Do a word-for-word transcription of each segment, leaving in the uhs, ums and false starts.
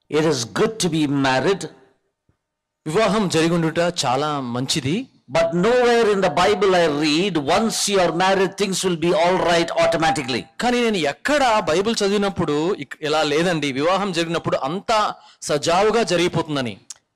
It is good to be married. వివాహం జరిగుండుట చాలా మంచిది. But nowhere in the Bible I read, once you are married, things will be all right automatically. కానీ నేను ఎక్కడ Bible చదివినప్పుడు ఇలా లేదండి, వివాహం జరిగినప్పుడు అంతా సజావుగా జరిగిపోతుందని.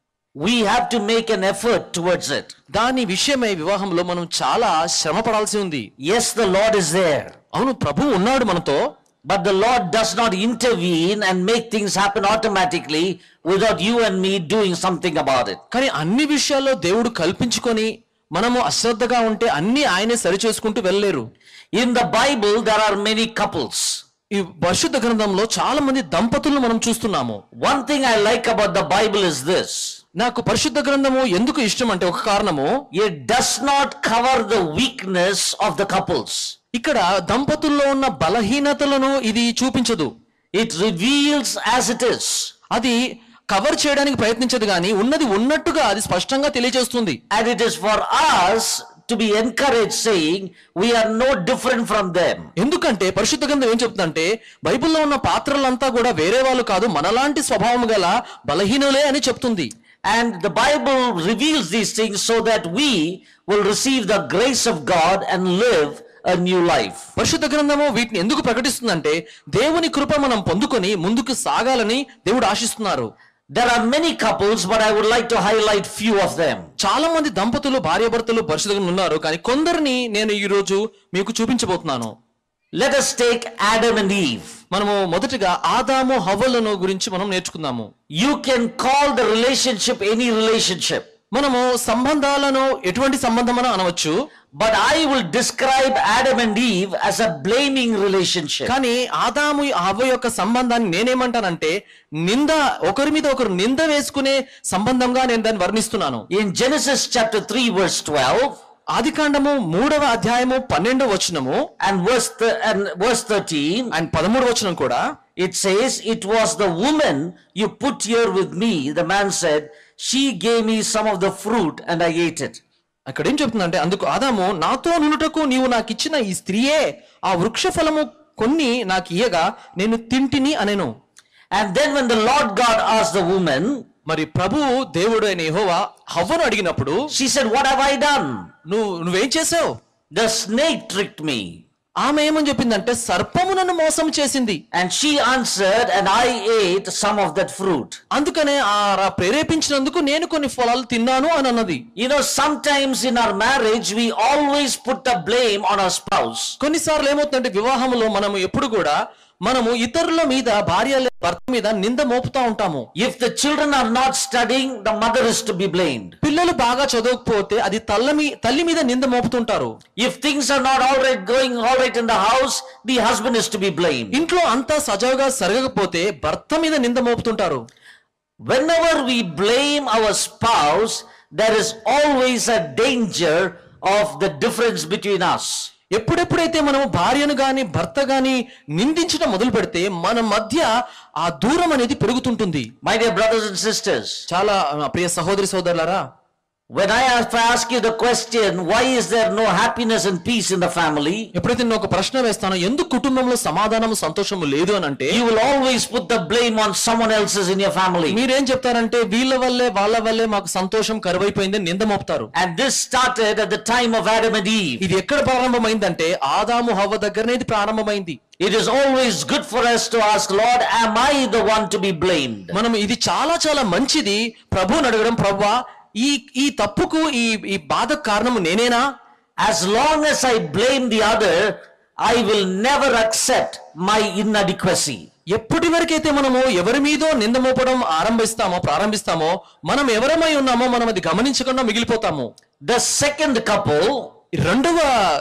We have to make an effort towards it. దాని విషయమై వివాహంలో మనం చాలా శ్రమ పడాల్సి ఉంది. Yes, the Lord is there. అవును, ప్రభువు ఉన్నాడు మనతో. But the Lord does not intervene and make things happen automatically without you and me doing something about it. కానీ అన్ని విషయాల్లో దేవుడు కల్పించుకొని మనము అశ్రద్ధగా ఉంటే అన్ని ఆయనే సరి చేసుకుంటూ వెళ్ళలేరు. In the Bible there are many couples. ఈ పరిశుద్ధ గ్రంథంలో చాలా మంది దంపతులను మనం చూస్తున్నాము. One thing I like about the Bible is this. నాకు పరిశుద్ధ గ్రంథము ఎందుకు ఇష్టం అంటే ఒక కారణము, it does not cover the weakness of the couples. ఇక్కడ దంపతుల్లో ఉన్న బలహీనతలను ఇది చూపించదు. It reveals as it is. అది కవర్ చేయడానికి ప్రయత్నించదు కానీ ఉన్నది ఉన్నట్టుగా అది స్పష్టంగా తెలియజేస్తుంది. And it is for us to be encouraged saying we are no different from them. ఎందుకంటే పరిశుద్ధ గ్రంథం ఏం చెప్తుందంటే బైబిల్లో ఉన్న పాత్రలంతా కూడా వేరే వాళ్ళు కాదు, మనలాంటి స్వభావం గల బలహీనులే అని చెప్తుంది. And the Bible reveals these things so that we will receive the grace of God and live a new life. పరిశుద్ధ గ్రంథము వీటిని ఎందుకు ప్రకటిస్తుందంటే దేవుని కృప మనం పొందుకొని ముందుకు సాగాలని దేవుడు ఆశిస్తున్నారు. There are many couples, but I would like to highlight few of them. చాలా మంది దంపతులు భార్యాభర్తలు పరిశుద్ధ గ్రంథంలో ఉన్నారు, కానీ కొందరిని నేను ఈ రోజు మీకు చూపించబోతున్నాను. Let us take Adam and Eve. మనము మొదటిగా ఆదాము హవ్వలను గురించి మనం నేర్చుకుందాము. You can call the relationship any relationship. మనము సంబంధాలను ఎటువంటి సంబంధం అని అనవచ్చు, but I will describe Adam and Eve as a blaming relationship. కానీ ఆదాము హవ్వ యొక్క సంబంధాన్ని నేనేమంటానంటే నింద, ఒకరి మీద ఒకరు నింద వేసుకునే సంబంధంగా నేను దాన్ని వర్ణిస్తున్నాను. In Genesis chapter three verse twelve, ఆదికాండము మూడవ అధ్యాయము పన్నెండవ వచనము and verse th- and verse thirteen, and పదమూడవ వచనం కూడా it says, it was the woman you put here with me, the man said, she gave me some of the fruit and I ate it. అక్కడ ఏం చెప్తుందంటే, అందుకు ఆదాము నాతో నుండుటకు నీవు నాకు ఇచ్చిన ఈ స్త్రీయే ఆ వృక్ష ఫలము కొన్ని నాకు ఇయ్యగా నేను తింటిని అనెను. And then when the Lord God asked the woman, మరి ప్రభువు దేవుడు అయిన యెహోవా హవ్వను అడిగినప్పుడు she said, what have I done? నువ్వు నువ్వేం చేసావు? The snake tricked me. ఆమె ఏమని చెప్పిందంటే సర్పము నన్ను మోసం చేసింది. And she answered, and I ate some of that fruit. అందుకనే ఆ ప్రేరేపించినందుకు నేను కొన్ని ఫలాలు తిన్నాను అని అన్నది. You know, sometimes in our marriage we always put the blame on our spouse. కొన్నిసార్లు ఏమవుతుందంటే వివాహంలో మనము ఎప్పుడు కూడా మనము ఇతరుల మీద, భార్య భర్త మీద నింద మోపుతా ఉంటాము. If the children are not studying, the mother is to be blamed. పిల్లలు బాగా చదవకపోతే అది తల్లి తల్లి మీద నింద మోపుతుంటారు. If things are not all right, going all right in the house, the husband is to be blamed. ఇంట్లో అంతా సజావుగా సరగకపోతే భర్త మీద నింద మోపుతుంటారు. Whenever we blame our spouse, there is always a danger of the difference between us. ఎప్పుడెప్పుడైతే మనం భార్యను గాని భర్త గాని నిందించడం మొదలు పెడితే మన మధ్య ఆ దూరం అనేది పెరుగుతుంటుంది. My dear brothers and sisters, చాలా ప్రియ సహోదరి సోదరులారా, when I ask you the question, why is there no happiness and peace in the family? ఎప్పుడైతే నేను ఒక ప్రశ్న వేస్తానో ఎందుకు కుటుంబంలో సమాధానము సంతోషము లేదు అని అంటే, you will always put the blame on someone else's in your family. మీరేం చెప్తారంటే వీళ్ళ వల్లే వాళ్ళ వల్లే మాకు సంతోషం కరువైపోయిందని నింద మోపుతారు. And this started at the time of Adam and Eve. ఇది ఎక్కడ ప్రారంభమైందంటే ఆదాము హవ్వ దగ్గరనే ఇది ప్రారంభమైంది. It is always good for us to ask, Lord, am I the one to be blamed? మనం ఇది చాలా చాలా మంచిది ప్రభువుని అడగడం, ప్రభువా ఈ ఈ తప్పుకు ఈ ఈ బాధకు కారణము నేనేనా? As long as I blame the other, I will never accept my inadequacy. ఎప్పటి వరకైతే మనము ఎవరి మీదో నింద మోపడం ఆరంభిస్తామో ప్రారంభిస్తామో మనం ఎవరమై ఉన్నామో మనం అది గమనించకుండా మిగిలిపోతాము. The second couple, రెండవ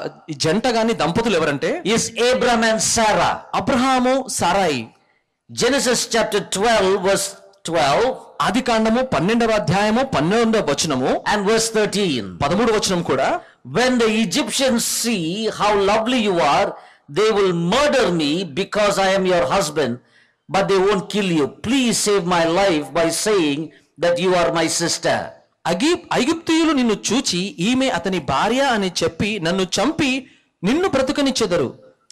జంట గాని దంపతులు ఎవరంటే is Abraham and Sarah. Abraham సారాయి. Genesis chapter twelve verse twelve ఆదికాండము పన్నెండవ అధ్యాయము పన్నెండవ వచనము and verse thirteen. పదమూడు వచనం కూడా, when the Egyptians see how lovely you are, they will murder me because I am your husband, but they won't kill you. Please save my life by saying that you are my sister. అగి ఐగుప్తీయులు నిన్ను చూచి ఈమె అతని భార్య అని చెప్పి నన్ను చంపి నిన్ను బ్రతుకనిచ్చెదరు.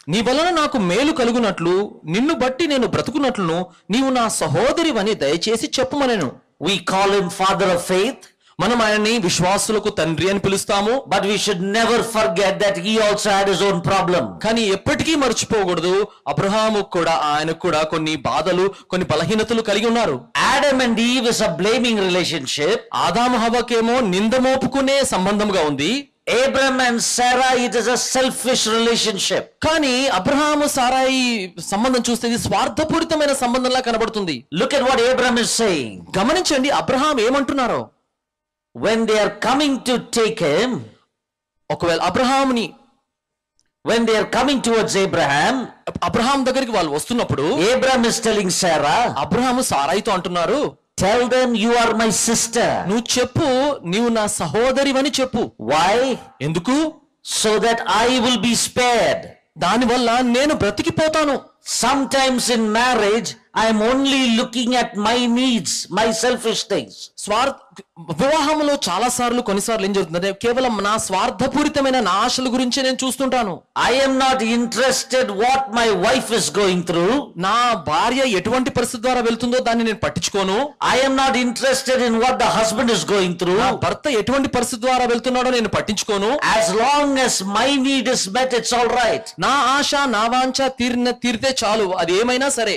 నీ వలన నాకు మేలు కలుగునట్లు నిన్ను బట్టి నేను బ్రతుకున్నట్లును నీవు నా సహోదరివని దయచేసి చెప్పుమనెను. We call him father of faith. మనం ఆయన్ని విశ్వాసులకు తండ్రి అని పిలుస్తాము. But we should never forget that he also had his own problem. కానీ ఎప్పటికీ మర్చిపోకూడదు, అబ్రహాము కూడా ఆయనకు కూడా కొన్ని బాధలు, కొన్ని బలహీనతలు కలిగి ఉన్నారు. Adam and Eve is a blaming relationship. ఆదాము హవ్వకేమో నింద మోపుకునే సంబంధంగా ఉంది. Abraham and Sarah, it is a selfish relationship. కానీ అబ్రహాము సారాయి సంబంధం చూస్తే ఇది స్వార్థపూరితమైన సంబంధంలా కనబడుతుంది. Look at what Abraham is saying. గమనించండి అబ్రహాం ఏమంటున్నారో. When they are coming to take him, ఒకవేళ అబ్రహాముని when they are coming towards Abraham, Abraham దగ్గరికి వాళ్ళు వస్తున్నప్పుడు Abraham is telling Sarah, Abraham సారాయితో అంటున్నారు, tell them you are my sister. నువ్వు చెప్పు నీవు నా సహోదరివని చెప్పు. Why? ఎందుకు? So that I will be spared. దానివల్ల నేను బ్రతికిపోతాను. Sometimes in marriage I am only looking at my needs, my selfish things. స్వార్థ వివాహంలో చాలా సార్లు కొన్నిసార్లు ఏం జరుగుతుందంటే కేవలం నా స్వార్థపూరితమైన నా ఆశల గురించే నేను చూస్తుంటాను. I am not interested what my wife is going through. నా భార్య ఎటువంటి పరిస్థితి ద్వారా వెళ్తుందో దాన్ని నేను పట్టించుకోను. I am not interested in what the husband is going through. నా భర్త ఎటువంటి పరిస్థితి ద్వారా వెళ్తున్నాడో నేను పట్టించుకోను. As long as my need is met, it's all right. నా ఆశ నా వాంఛ తీరిన తీరితే చాలు, అది ఏమైనా సరే.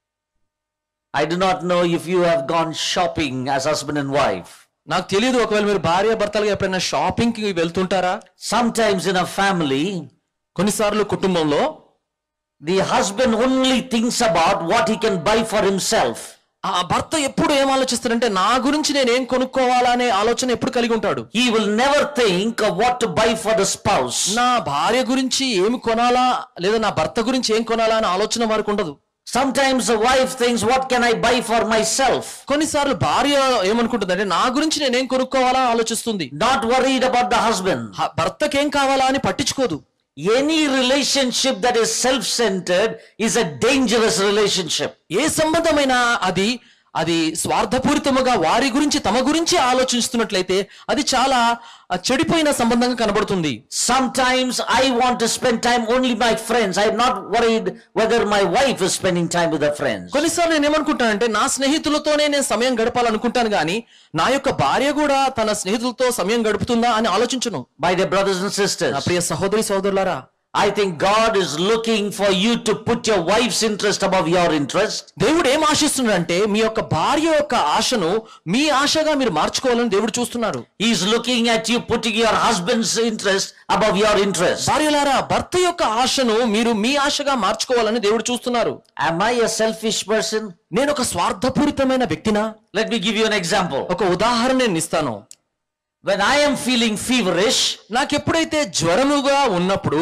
I do not know if you have gone shopping as husband and wife. నాకు తెలియదు ఒకవేళ మీరు భార్య భర్తలుగా ఎప్పుడైనా షాపింగ్ కి వెళ్తుంటారా. Sometimes in a family, కొన్నిసార్లు కుటుంబంలో the husband only thinks about what he can buy for himself. ఆ భర్త ఎప్పుడు ఏం ఆలోచిస్తాడంటే నా గురించి నేను ఏం కొనుక్కోవాలా అనే ఆలోచన ఎప్పుడు కలిగి ఉంటాడు. He will never think of what to buy for the spouse. నా భార్య గురించి ఏమి కొనాలా లేదా నా భర్త గురించి ఏం కొనాలా అనే ఆలోచన వారికి ఉండదు. Sometimes the wife thinks, what can I buy for myself? కొన్నిసార్లు భార్య ఏమనుకుంటుందంటే నా గురించి నేనేం కొనుక్కోవాలా ఆలోచిస్తుంది. Not worried about the husband. భర్తకేం కావాలా అని పట్టించుకోదు. Any relationship that is self-centered is a dangerous relationship. ఏ సంబంధమైన అది అది స్వార్థపూరితముగా వారి గురించి తమ గురించి ఆలోచిస్తున్నట్లయితే అది చాలా చెడిపోయిన సంబంధంగా కనబడుతుంది. Sometimes I want to spend time only with my friends. I am not worried whether my wife is spending time with her friends. కొన్నిసార్లు నేను ఏమనుకుంటానంటే నా స్నేహితులతోనే నేను సమయం గడపాలనుకుంటాను కానీ నా యొక్క భార్య కూడా తన స్నేహితులతో సమయం గడుపుతుందా అని ఆలోచించను. My dear brothers and sisters, నా ప్రియ సహోదరి సహోదరులారా, I think God is looking for you to put your wife's interest above your interest. దేవుడు ఏం ఆశిస్తున్నాడంటే మీ యొక్క భార్య యొక్క ఆశను మీ ఆశగా మీరు మార్చుకోవాలని దేవుడు చూస్తున్నారు. He is looking at you putting your husband's interest above your interest. భార్యలారా, భర్త యొక్క ఆశను మీరు మీ ఆశగా మార్చుకోవాలని దేవుడు చూస్తున్నారు. Am I a selfish person? నేను ఒక స్వార్థపూరితమైన వ్యక్తినా? Let me give you an example. ఒక ఉదాహరణ నేను ఇస్తాను. When I am feeling feverish, నాకు ఎప్పుడైతే జ్వరముగా ఉన్నప్పుడు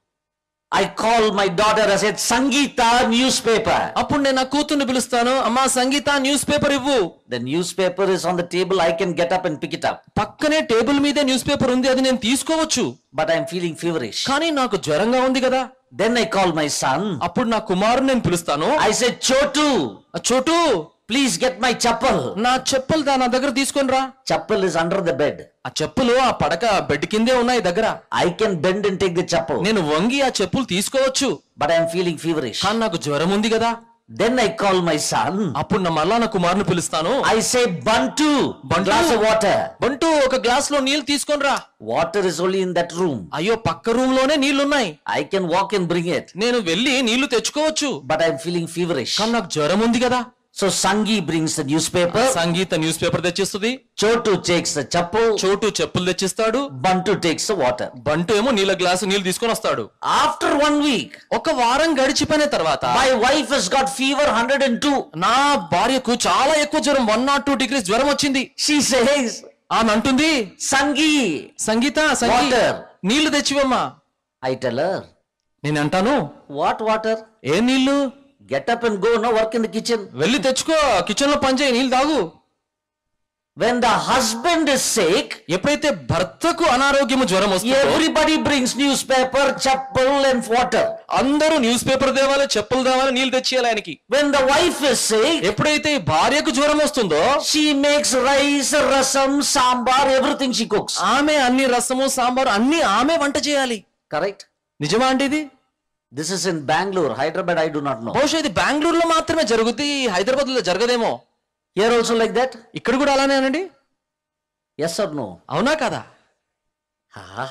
I call my daughter, I said, Sangeeta, newspaper. అప్పుడు నేను నా కూతుర్ని పిలుస్తాను, అమ్మా సంగీత న్యూస్ పేపర్ ఇవ్వు. The newspaper is on the table, I can get up and pick it up. పక్కనే టేబుల్ మీదే న్యూస్ పేపర్ ఉంది, అది నేను తీసుకోవచ్చు. But I am feeling feverish. కానీ నాకు జ్వరంగా ఉంది కదా. Then I call my son. అప్పుడు నా కుమారుని నేను పిలుస్తాను. I said, Chotu, చోటు please get my chappal. నా చెప్పులు దా నా దగ్గర తీసుకొని రా. Chappal is under the bed. ఆ చెప్పులు ఆ పడక బెడ్ కిందే ఉన్నాయి దగ్గర. I can bend and take the chappal. నేను వంగి ఆ చెప్పులు తీసుకోవచ్చు. But I am feeling feverish. కానీ నాకు జ్వరం ఉంది కదా. Then I call my son. అప్పుడు నా మళ్ళా నా కుమారుని పిలుస్తాను. I say, Bantu, Bantu. glass of water. బంటూ ఒక గ్లాస్ లో నీళ్లు తీసుకొని రా. Water is only in that room. అయ్యో పక్క రూమ్ లోనే నీళ్లున్నాయి. I can walk and bring it. నేను వెళ్ళి నీళ్లు తెచ్చుకోవచ్చు. But I am feeling feverish. కానీ నాకు జ్వరం ఉంది కదా. So Sangi brings the newspaper. Sangeeta newspaper తెచ్చిస్తుంది. Chotu takes the chappal. చోటు చెప్పులు తెచ్చిస్తాడు. Bantu takes the water. బంటు ఏమో నీళ్ళ గ్లాసు నీళ్లు తీసుకొని వస్తాడు. After one week, ఒక వారం గడిచిపోయిన తర్వాత my wife has got fever one hundred two. నా భార్యకు చాలా ఎక్కువ జ్వరం వన్ నాట్ టూ డిగ్రీస్ జ్వరం వచ్చింది. She says, ఆమె అంటుంది, Sangi, సంగీత సంగీ Water. నీళ్లు తెచ్చివమ్మా. I tell her, నేను అంటాను, what water? ఏ నీళ్లు? Get up and go, no work in the kitchen. వెళ్ళి తెచ్చుకో, కిచెన్ లో పని చేయి, నీళ్ళు తాగు. When the husband is sick, ఎప్పుడైతే భర్తకు అనారోగ్యము జ్వరం వస్తుందో everybody brings newspaper, chappal and water. అందరూ న్యూస్ పేపర్ తేవాలి, చెప్పులు తేవాలి, నీళ్లు తెచ్చేయాలి ఆయనకి. When the wife is sick, ఎప్పుడైతే ఈ భార్యకు జ్వరం వస్తుందో she makes rice, rasam, sambar, everything she cooks. ఆమె అన్ని రసము సాంబారు అన్ని ఆమె వంట చేయాలి. Correct? నిజమా అండి ఇది? This is in Bangalore, Hyderabad, I do not know. బహుశా ఇది బెంగళూరులో మాత్రమే జరుగుద్ది, హైదరాబాద్ లో జరగదేమో. Here also like that? ఇక్కడ కూడా అలానేనండి? Yes or no? అవునా కదా? Ah.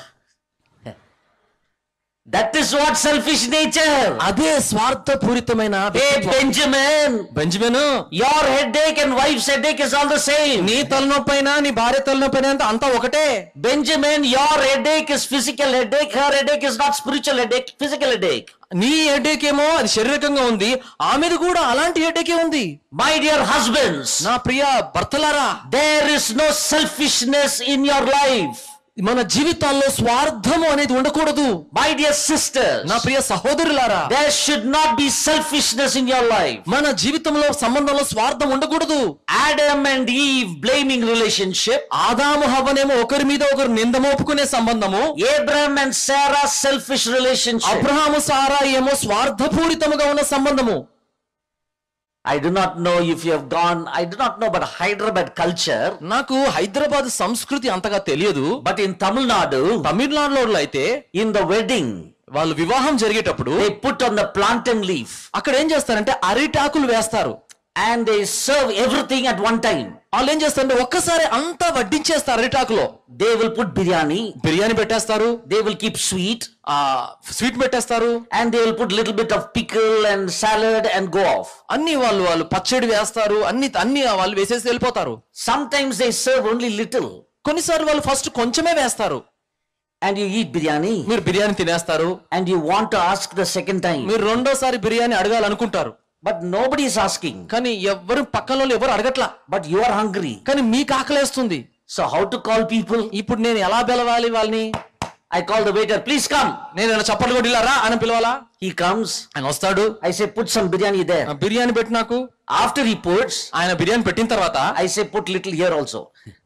That is what selfish nature. అదే స్వార్థపూరితమైన Hey Benjamin, Benjamin, your headache and wife's headache is all the same. నీ తలనొప్పైనా నీ భార్య తలనొప్పైనా అంతా ఒకటే. Benjamin, your headache is physical headache, her headache is not spiritual headache, physical headache. నీ headache ఏమో అది శారీరకంగా ఉంది, ఆమెది కూడా అలాంటి హెడేకే ఉంది. My dear husbands, నా ప్రియ భర్తలారా, there is no selfishness in your life. మన జీవితాల్లో స్వార్థము అనేది ఉండకూడదు. My dear sisters, నా ప్రియ సహోదరులారా, there should not be selfishness in your life. మన జీవితంలో సంబంధంలో స్వార్థం ఉండకూడదు. Adam and Eve blaming relationship, ఆదాము హవ్వనేమో ఒకరి మీద ఒకరు నింద మోపుకునే సంబంధము, Abraham and Sarah selfish relationship. Abraham సారా ఏమో స్వార్థపూరితముగా ఉన్న సంబంధము. I do not know if you have gone, I do not know about Hyderabad culture. నాకు హైదరాబాద్ సంస్కృతి అంతగా తెలియదు. But in Tamil Nadu, తమిళనాడులో అయితే in the wedding, వాళ్ళు వివాహం జరిగేటప్పుడు they put on the plantain leaf. అక్కడ ఏం చేస్తారంటే అరిటాకులు వేస్తారు. And they serve everything at one time. వాళ్ళు ఏం చేస్తారంటే ఒక్కసారి అంతా వడ్డించేస్తారు అరిటాకులో. They will put biryani, biryani పెట్టేస్తారు, they will keep sweet, ఆ స్వీట్ పెట్టేస్తారు, and they will put little bit of pickle and salad and go off. అన్ని వాళ్ళు వాళ్ళు పచ్చడి వేస్తారు, అన్ని అన్ని వాళ్ళు వేసేసి వెళ్ళిపోతారు. Sometimes they serve only little. కొన్నిసార్లు వాళ్ళు ఫస్ట్ కొంచెమే వేస్తారు. And you eat biryani, మీరు బిర్యానీ తినేస్తారు, and you want to ask the second time. మీరు రెండోసారి biryani అడగాలనుకుంటారు, But nobody is asking. కానీ ఎవరు పక్కన వాళ్ళు ఎవరు అడగట్లా. But you are hungry. కానీ మీకు ఆకలేస్తుంది. So how to call people? ఇప్పుడు నేను ఎలా పిలవాలి వాళ్ళని? I call the waiter, please come. నేను ఇలా చప్పట్లు కొట్టిలారా అని పిలవాలా? He comes. ఆయన వస్తాడు. I say, put some biryani there. Biryani పెట్టి నాకు. After he puts, ఆయన బిర్యానీ పెట్టిన తర్వాత I say, put little here also.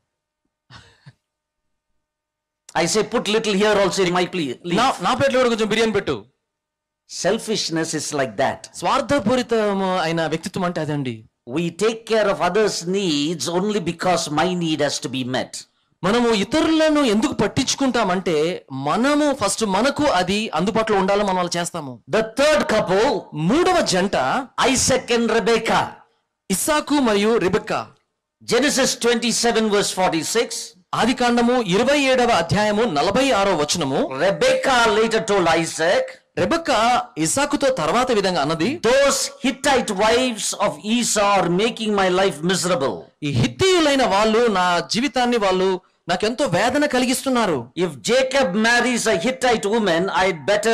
I say, put little here also in my plate. నా నా ప్లేట్లో కూడా కొంచెం బిర్యానీ పెట్టు. Selfishness is like that. స్వార్థపూరితము అయిన వ్యక్తిత్వం అంటే అదండి. We take care of others' needs only because my need has to be met. మనము ఇతరులను ఎందుకు పట్టించుకుంటామంటే మనము ఫస్ట్ మనకు అది అందుబాటులో ఉండాలని మనం అలా చేస్తాము. The third couple, మూడవ జంట Isaac and Rebekah. ఇస్సాకు మరియు Rebecca. Genesis twenty-seven verse forty-six. ఆది కాండము ఇరవై ఏడవ అధ్యాయము నలభై ఆరో వచనము. Rebekah later told Isaac, Rebekah ఇస్సాకుతో తర్వాత విధంగా అన్నది, those Hittite wives of Esau are making my life miserable. ఈ హిత్తీయులైన వాళ్ళు నా జీవితాన్ని వాళ్ళు నాకెంతో వేదన కలిగిస్తున్నారు. If Jacob marries a Hittite woman, I'd better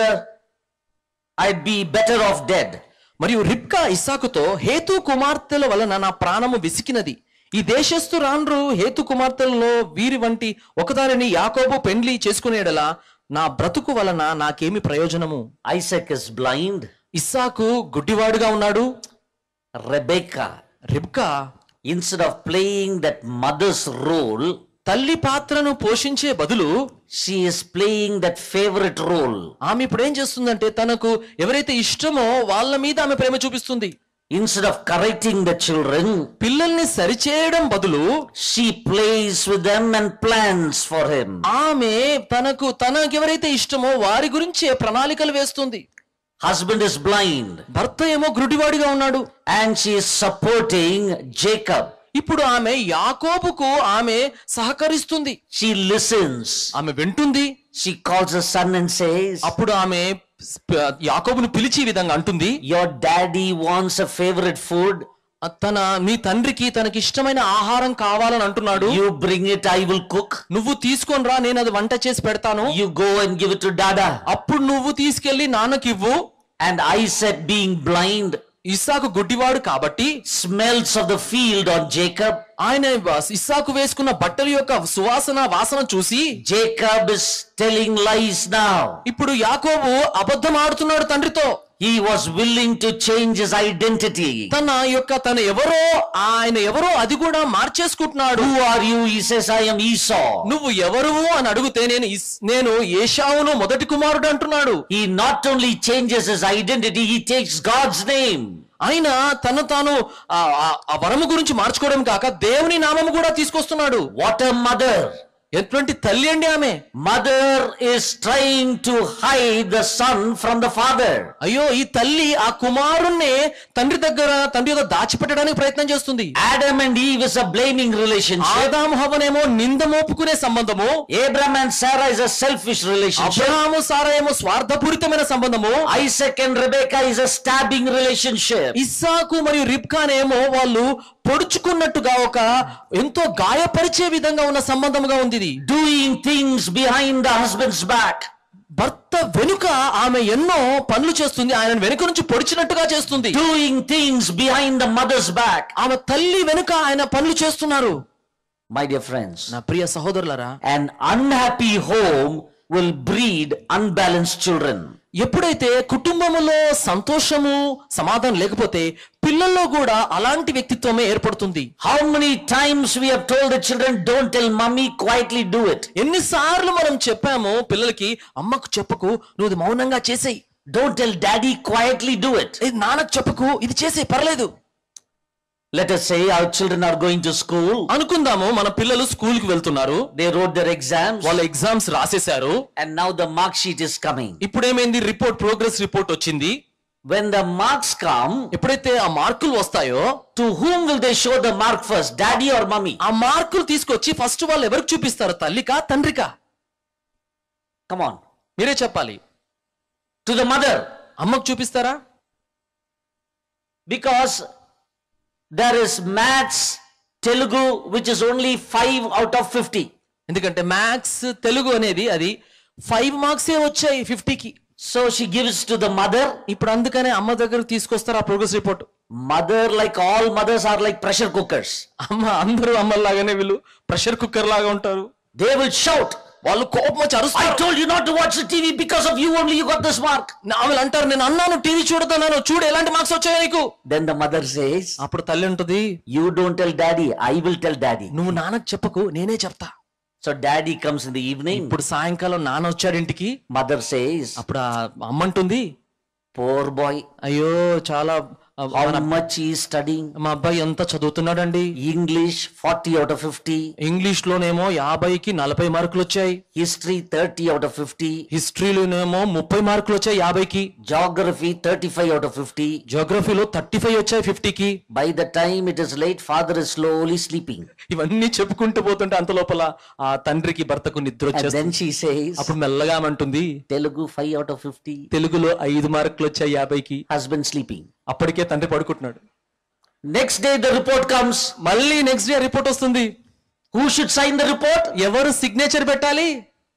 I'd be better off dead. మరియు రిబ్కా ఇస్సాకుతో హేతు కుమార్తెల వలన నా ప్రాణము విసికినది. ఈ దేశస్థురాండ్రు హేతు కుమార్తెలలో వీరి వంటి ఒకదారిని యాకోబు పెండ్లి చేసుకునేడలా నా బ్రతుకు వలన నాకేమి ప్రయోజనము. Isaac is blind. ఇస్సాకు గుడ్డివాడుగా ఉన్నాడు. Rebekah, Rebekah instead of playing that mother's role, తల్లి పాత్రను పోషించే బదులు she is playing that favorite role. ఆమె ఇప్పుడు ఏం చేస్తుందంటే తనకు ఎవరైతే ఇష్టమో వాళ్ళ మీద ఆమె ప్రేమ చూపిస్తుంది. Instead of correcting the children, పిల్లల్ని సరిచేయడం బదులు she plays with them and plans for him. ఆమె తనకు తనకు ఎవరైతే ఇష్టమో వారి గురించే ప్రణాళికలు వేస్తుంది. Husband is blind, భర్త ఏమో గుడ్డివాడిగా ఉన్నాడు, and she is supporting Jacob. ఇప్పుడు ఆమె యాకోబుకు ఆమె సహకరిస్తుంది. She listens. ఆమె వింటుంది. She calls her son and says, అప్పుడు ఆమె యాకోబును పిలిచి ఈ విధంగా అంటుంది, your daddy wants a favorite food. తన నీ తండ్రికి తనకి ఇష్టమైన ఆహారం కావాలని అంటున్నాడు. You bring it, I will cook. నువ్వు తీసుకొని రా, నేను అది వంట చేసి పెడతాను. You go and give it to dada. అప్పుడు నువ్వు తీసుకెళ్లి నాన్నకి ఇవ్వు. And Isaac, being blind, ఇస్సాకు గుడ్డివాడు కాబట్టి smells of the field on Jacob. ఆయన ఇస్సాకు వేసుకున్న బట్టల యొక్క సువాసన వాసన చూసి Jacob is telling lies now. ఇప్పుడు యాకోబు అబద్ధం ఆడుతున్నాడు తండ్రితో. He was willing to change his identity. తన యొక్క తన ఎవరో ఆయన ఎవరో అది కూడా మార్చేసుకుంటున్నాడు. Who are you? He says, I am Esau. నువ్వు ఎవరువు అని అడిగితే నేను నేను ఏశావును మొదటి కుమారుడు అంటున్నాడు. He not only changes his identity, he takes God's name. ఆయన తను తాను ఆ వరము గురించి మార్చుకోవడం కాక దేవుని నామము కూడా తీసుకొస్తున్నాడు. What a mother. ఎటువంటి తల్లి అండి ఆమె. Mother is trying to hide the son from the father. అయ్యో, ఈ తల్లి ఆ కుమారుణ్ణి తండ్రి దగ్గర తండ్రి యొక్క దాచిపెట్టడానికి ప్రయత్నం చేస్తుంది. Adam and Eve is a blaming relationship. ఆదాము హవ్వనేమో నింద మోపుకునే సంబంధము. Abraham and Sarah is a selfish relationship. Abraham సారా ఏమో స్వార్థపూరితమైన సంబంధము. Isaac and Rebekah is a stabbing relationship. ఇస్సాకు మరియు రిబ్కానేమో వాళ్ళు పొడుచుకున్నట్టుగా ఒక ఎంతో గాయపరిచే విధంగా ఉన్న సంబంధముగా ఉంది. Doing things behind the husband's back. భర్త వెనుక ఆమె ఎన్నో పనులు చేస్తుంది, ఆయన వెనుక నుంచి పొడిచినట్టుగా చేస్తుంది. Doing things behind the mother's back. ఆమె తల్లి వెనుక ఆయన పనులు చేస్తున్నారు. My dear friends, నా ప్రియ సహోదరులారా, an unhappy home will breed unbalanced children. ఎప్పుడైతే కుటుంబములో సంతోషము సమాధానం లేకపోతే పిల్లల్లో కూడా అలాంటి వ్యక్తిత్వమే ఏర్పడుతుంది. How many times we have told the children, don't tell mommy, quietly do it. ఎన్నిసార్లు మనం చెప్పాము పిల్లలకి, అమ్మకు చెప్పకు, నువ్వు ఇది మౌనంగా చేసేయి. Don't tell daddy, quietly do it. ఇది నాన్నకు చెప్పకు, ఇది చేసేయి, పర్లేదు. Let us say our children are going to school. అనుకుందాము మన పిల్లలు స్కూల్ కి వెళ్తున్నారు. They wrote their exams. వాళ్ళ ఎగ్జామ్స్ రాసేశారు. And now the mark sheet is coming. ఇప్పుడు ఏమైంది, రిపోర్ట్ ప్రోగ్రెస్ రిపోర్ట్ వచ్చింది. When the marks come, ఎప్పుడైతే ఆ మార్కులు వస్తాయో, to whom will they show the mark first, daddy or mommy? ఆ మార్కులు తీసుకొచ్చి ఫస్ట్ వాళ్ళు ఎవరికి చూపిస్తారు, తల్లికా తండ్రికా? Come on. మీరే చెప్పాలి. To the mother. అమ్మకు చూపిస్తారా? Because there is maths, Telugu, which is only five out of fifty. ఎందుకంటే మ్యాథ్స్ తెలుగు అనేది అది ఫైవ్ మార్క్సే వచ్చాయి ఫిఫ్టీకి. So she gives to the mother. ఇప్పుడు అందుకనే అమ్మ దగ్గర తీసుకొస్తారు ఆ progress report. Mother, like all mothers, are like pressure cookers. అమ్మ అందరూ అమ్మలాగానే వీళ్ళు ప్రెషర్ కుక్కర్ లాగా ఉంటారు. They will shout. వాళ్ళు కోపం వచ్చి I అరుస్తారు. told you not to watch the T V, because of you only you got this mark. ఆమెలు అంటారు, నేను అన్నాను టీవీ చూడతాను, చూడు ఎలాంటి మార్క్స్ వచ్చాయో నీకు. Then the mother says, అప్పుడు తల్లి ఉంటుంది, you don't tell daddy, I will tell daddy. నువ్వు నాన్నకు చెప్పకు, నేనే చెప్తా. So daddy comes in the evening. ఇప్పుడు సాయంకాలం నాన్న వచ్చాడు ఇంటికి. Mother says, అప్పుడు ఆ అమ్మ అంటుంది, poor boy, అయ్యో చాలా how much he is studying. మా అబ్బాయి ఎంత చదువుతున్నాడండి. English forty out of fifty. English లోనేమో యాభైకి నలభై మార్కులు వచ్చాయి. History thirty out of fifty. హిస్టరీలోనేమో ముప్పై మార్కులు వచ్చాయి యాభైకి. Geography thirty-five out of fifty. జియోగ్రఫీలో థర్టీ ఫైవ్ వచ్చాయి ఫిఫ్టీకి. By the time it is late, father is slowly sleeping. ఇవన్నీ చెప్పుకుంటూ పోతుంటే అంత లోపల ఆ తండ్రికి భర్తకు నిద్ర And then వచ్చేస్తుంది. she says, అప్పుడు మెల్లగా అంటుంది, Telugu five out of fifty. తెలుగులో ఐదు మార్కులు వచ్చాయి యాభైకి. Husband sleeping. అప్పటికే తండ్రి పడుకుంటున్నాడు. Next day the report comes. మళ్ళీ నెక్స్ట్ డే రిపోర్ట్ వస్తుంది. Who should sign the report? ఎవరు సిగ్నేచర్ పెట్టాలి?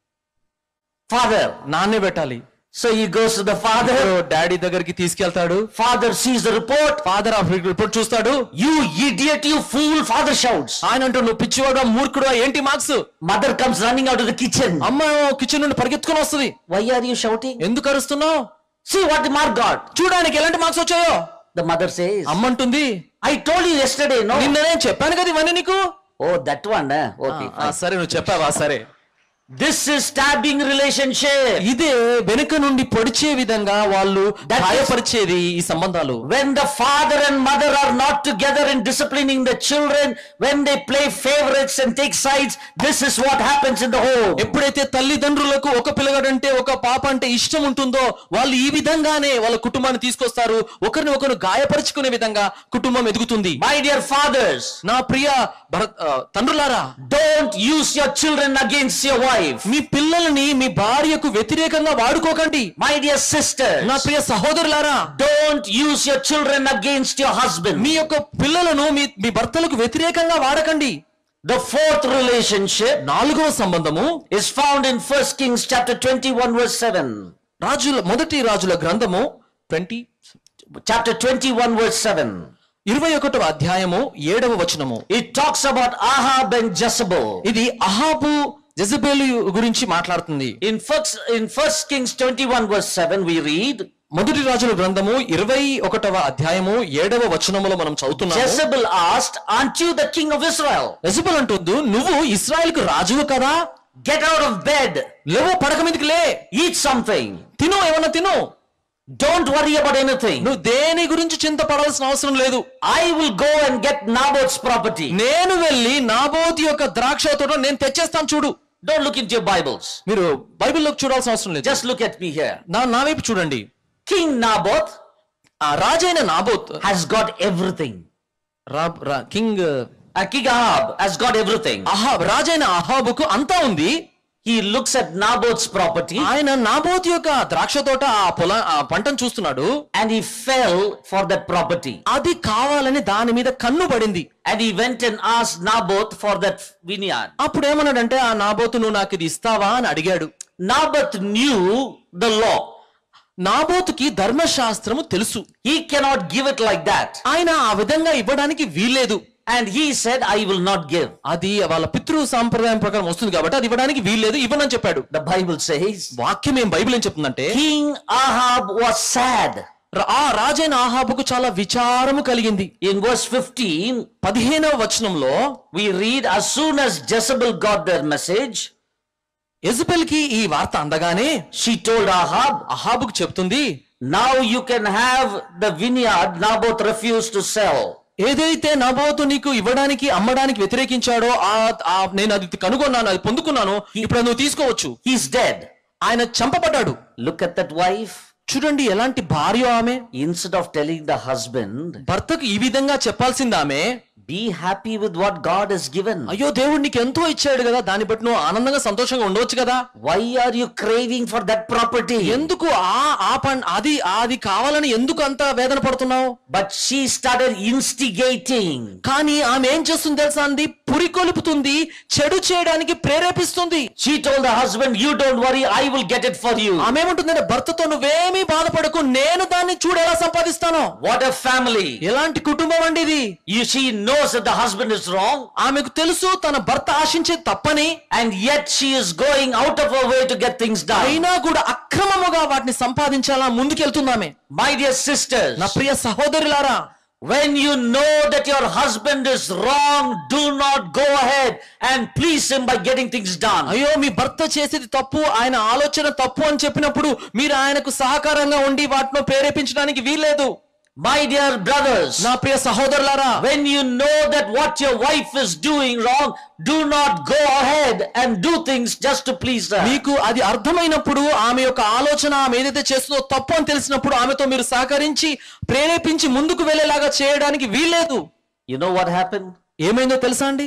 Father. నాన్నే పెట్టాలి. So he goes to the father. Daddy దగ్గరికి తీసుకెళ్తాడు. Father sees the report. Father ఆ రిపోర్ట్ చూస్తాడు. You idiot, you fool, father shouts. ఆయన అంటూ, నువ్వు పిచ్చివాడు, మూర్ఖుడు, ఏంటి marks? Mother comes running out of the kitchen. అమ్మ కిచెన్ నుండి పరిగెత్తుకొని వస్తుంది. Why are you shouting? ఎందుకు అరుస్తున్నావు? See what the mark got. చూడడానికి ఎలాంటి మార్క్స్ వచ్చాయో. The mother says, అమ్మ అంటుంది, I told you yesterday, no? నిన్న నేను చెప్పాను కదా ఇవన్నీ నీకు. Oh, that one, eh? Okay, ఆ, fine. సరే నువ్వు చెప్పావా, సరే. This is stabbing relationship. ఇదే వెనుక నుండి పొడిచే విధంగా వాళ్ళు That is- గాయపరిచేది ఈ సంబంధాలు. When the father and mother are not together in disciplining the children, when they play favorites and take sides, this is what happens in the home. ఎప్పుడైతే తల్లిదండ్రులకు ఒక పిల్లగాడంటే ఒక పాప అంటే ఇష్టం ఉంటుందో వాళ్ళు ఈ విధంగానే వాళ్ళ కుటుంబాన్ని తీసుకొస్తారు. ఒకరిని ఒకరు గాయపరుచుకునే విధంగా కుటుంబం ఎదుగుతుంది. My dear fathers, నా ప్రియ భరత్ ఆ, తండ్రులారా, don't use your children against your wife. మీ పిల్లల్ని మీ భార్యకు వ్యతిరేకంగా వాడుకోకండి. My dear sisters, నా ప్రియ సహోదరులారా, don't use your children against your husband. మీ యొక్క పిల్లలను మీ మీ భర్తలకు వ్యతిరేకంగా వాడకండి. The fourth relationship నాలుగవ సంబంధము is found in First Kings chapter twenty-one verse seven. రాజుల మొదటి రాజుల గ్రంథము twenty Chapter twenty-one verse seven. ఇరవై ఒకటవ అధ్యాయము ఏడవ వచనము. It talks about Ahab and Jezebel. ఇది అహాబు జెజబెలు గురించి మాట్లాడుతుంది. In first in First Kings twenty-one verse seven we read, మొదటి రాజుల గ్రంథము ఇరవై ఒకటవ అధ్యాయము ఏడవ వచనములో మనం చదువుతున్నాము. Jezebel asked, "Aren't you the king of Israel? Jezebel అంటుంది, నువ్వు ఇశ్రాయేలుకు రాజువు కదా, Get out of bed. లేవో పడక మీదకి లే, Eat something." తిను, ఏమన్నా తిను. Don't worry about anything. నువ్వు దేని గురించి చింతపడాల్సిన అవసరం లేదు. I will go and get Naboth's property. నేను వెళ్ళి నాబోతు యొక్క ద్రాక్ష తోట నేను తెచ్చేస్తాను చూడు. Don't look into your Bibles. మీరు బైబిల్లోకి చూడాల్సిన అవసరం లేదు. Just look at me here. నా నా వైపు చూడండి. King Naboth ఆ రాజైన Naboth has got everything. King King Ahab has got everything. Ahab రాజైన అహాబుకు అంతా ఉంది. He looks at Naboth's property. ఆయన నాబోతు యొక్క ద్రాక్ష తోట ఆ పొల ఆ పంటను చూస్తున్నాడు. And he fell for that property. అది కావాలని దాని మీద కన్ను పడింది. And he went and asked Naboth for that vineyard. అప్పుడు ఏమన్నాడంటే ఆ నాబోతు నువ్వు నాకు ఇది ఇస్తావా అని అడిగాడు. Naboth knew the law. నాబోతుకి ధర్మశాస్త్రము తెలుసు. He cannot give it like that. ఆయన ఆ విధంగా ఇవ్వడానికి వీల్లేదు. And he said, I will not give. అది వాళ్ళ పితృ సాంప్రదాయం ప్రకారం వస్తుంది కాబట్టి అది ఇవ్వడానికి వీల్లేదు, ఇవ్వనని చెప్పాడు. The Bible says, వాక్యం ఏం బైబిల్ ఏం చెప్తుందంటే King Ahab was sad. ఆ రాజైన ఆహాబుకు చాలా విచారము కలిగింది. In verse fifteen, పదిహేనవ వచనంలో we read, as soon as Jezebel got their message, యెజబెల్కి ఈ వార్త అందగానే she told Ahab, అహాబుకు చెప్తుంది, now you can have the vineyard Naboth refused to sell. ఏదైతే నాబోతు నీకు ఇవ్వడానికి అమ్మడానికి వ్యతిరేకించాడో ఆ నేను అది కనుగొన్నాను, అది పొందుకున్నాను, ఇప్పుడు నువ్వు తీసుకోవచ్చు. He's dead. ఆయన చంపబడ్డాడు. Look at that wife. చూడండి ఎలాంటి భార్య ఆమె. Instead of telling the husband, భర్తకు ఈ విధంగా చెప్పాల్సింది ఆమె, be happy with what God has given. అయ్యో దేవుడు నీకు ఎంతో ఇచ్చాడు కదా, దాన్ని బట్టి నువ్వు ఆనందంగా సంతోషంగా ఉండవచ్చు కదా. Why are you craving for that property? ఎందుకు ఆ ఆ పన్ అది అది కావాలని ఎందుకు అంత వేదన పడుతున్నావు? But she started instigating. కానీ ఆమె ఏం చేస్తుంది తెలుసా అండి, పురికొల్పుతుంది, చెడు చేయడానికి ప్రేరేపిస్తుంది. She told the husband, you don't worry, I will get it for you. ఆమె ఏమంటుందంటే, భర్తతో నువ్వేమీ బాధపడకు, నేను దాన్ని చూడు ఎలా సంపాదిస్తాను. What a family. ఎలాంటి కుటుంబం అండి ఇది. You she knows that the husband is wrong. ఆమెకు తెలుసు తన భర్త ఆశించేది తప్పని. And yet she is going out of her way to get things done. అయినా కూడా అక్రమముగా వాటిని సంపాదించాలా ముందుకెళ్తున్నామే. My dear sisters, నా ప్రియ సహోదరులారా, when you know that your husband is wrong, do not go ahead and please him by getting things done. అయ్యో మీ భర్త చేసేది తప్పు, ఆయన ఆలోచన తప్పు అని చెప్పినప్పుడు మీరు ఆయనకు సహకారంగా ఉండి వాటిని ప్రేరేపించడానికి వీల్లేదు. My dear brothers, నా ప్రియ సహోదరులారా, when you know that what your wife is doing wrong, do not go ahead and do things just to please her. మీకు అది అర్థమైనప్పుడు, ఆమె యొక్క ఆలోచన ఆమె ఏదైతే చేస్తుందో తప్పు అని తెలిసినప్పుడు ఆమెతో మీరు సహకరించి ప్రేరేపించి ముందుకు వెళ్ళేలాగా చేయడానికి వీల్లేదు. You know what happened? ఏమైందో తెలుసా అండి?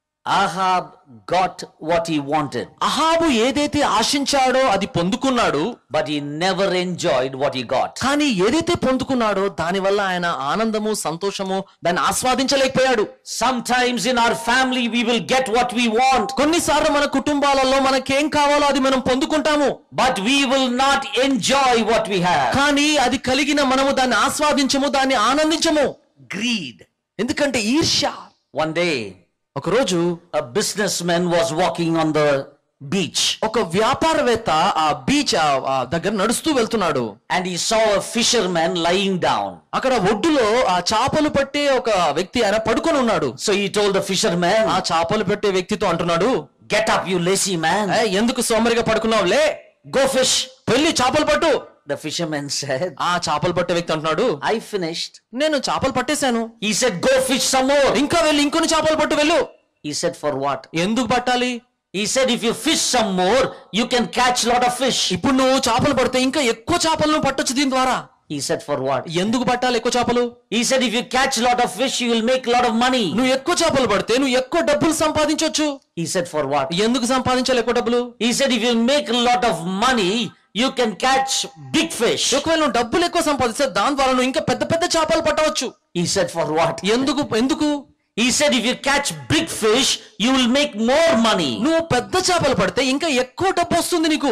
Ahab got what he wanted. అహాబు ఏదైతే ఆశించాడో అది పొందుకున్నాడు. But he never enjoyed what he got. కానీ ఏదైతే పొందుకున్నాడో దాని వల్ల ఆయన ఆనందము సంతోషము దాన్ని ఆస్వాదించలేకపోయాడు. Sometimes in our family we will get what we want. కొన్నిసార్లు మన కుటుంబాలలో మనకేం కావాలో అది మనం పొందుకుంటాము. But we will not enjoy what we have. కానీ అది కలిగిన మనము దాన్ని ఆస్వాదించము, దాన్ని ఆనందించము. Greed. ఎందుకంటే ఈర్ష్య. One day ఒక రోజు a businessman was walking on the beach. ఒక వ్యాపారవేత్త ఆ బీచ్ దగ్గర నడుస్తూ వెళ్తున్నాడు. And he saw a fisherman lying down. అక్కడ ఒడ్డులో ఆ చేపలు పట్టే ఒక వ్యక్తి ఆయన పడుకొని ఉన్నాడు. So he told the fisherman, ఆ చేపలు పట్టే వ్యక్తితో అంటున్నాడు, get up you lazy man. ఎందుకు సోమరిగా పడుకున్నావు, లే, go fish. వెళ్ళి చేపలు పట్టు. The fisherman said, ఆ చేపలు పట్టే వ్యక్తి అంటున్నాడు, I finished. నేను చేపలు పట్టేశాను. He said, go fish some more. ఇంకా వెళ్ళి ఇంకొన్ని చేపలు పట్టు వెళ్ళు. He said, for what? ఎందుకు పట్టాలి? He said, if you fish some more, you can catch lot of fish. ఇప్పుడు నువ్వు చేపలు పడితే ఇంకా ఎక్కువ చేపలను పట్టొచ్చు దీని ద్వారా. He said, for what? ఎందుకు పట్టాలి ఎక్కువ చేపలు? He said, if you catch lot of fish, you will make lot of money. నువ్వు ఎక్కువ చేపలు పడితే నువ్వు ఎక్కువ డబ్బులు సంపాదించొచ్చు. He said, for what? ఎందుకు సంపాదించాలి ఎక్కువ డబ్బులు? He said, if you make a lot of money, you can catch big fish. ఒకవేళ నువ్వు డబ్బులు ఎక్కువ సంపాదిస్తే దాని ద్వారా నువ్వు ఇంకా పెద్ద పెద్ద చేపలు పట్టవచ్చు. He said, for what? ఎందుకు ఎందుకు? He said, if you catch big fish, you will make more money. నువ్వు పెద్ద చేపలు పడితే ఇంకా ఎక్కువ డబ్బు వస్తుంది నీకు.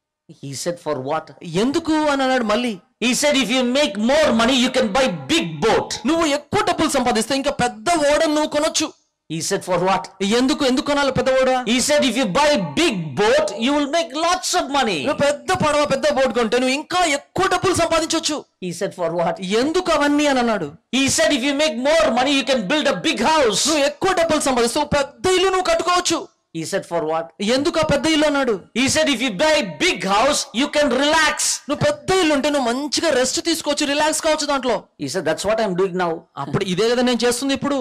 He said, for what? ఎందుకు అని అన్నాడు మళ్ళీ. He said, if you make more money, you can buy big boat. నువ్వు ఎక్కువ డబ్బులు సంపాదిస్తే ఇంకా పెద్ద ఓడను నువ్వు కొనొచ్చు. He said, for what? ఎందుకు ఎందుకు కొనాలి పెద్ద ఓడ? He said, if you buy big boat, you will make lots of money. నువ్వు పెద్ద పడవ పెద్ద బోట్ కొంటే నువ్వు ఇంకా ఎక్కువ డబ్బులు సంపాదించొచ్చు. He said, for what? ఎందుకు అవన్నీ అని అన్నాడు. He said, if you make more money, you can build a big house. నువ్వు ఎక్కువ డబ్బులు సంపాదిస్తే పెద్ద ఇల్లు నువ్వు కట్టుకోవచ్చు. He said, for what? ఎందుకు ఆ పెద్ద ఇల్లు అన్నాడు? He said, if you buy a big house, you can relax. నువ్వు పెద్ద ఇల్లు ఉంటే నువ్వు మంచిగా రెస్ట్ తీసుకోవచ్చు, రిలాక్స్ కావచ్చు దాంట్లో. He said, that's what I'm doing now. అప్పుడు ఇదే కదా నేను చేస్తుంది ఇప్పుడు.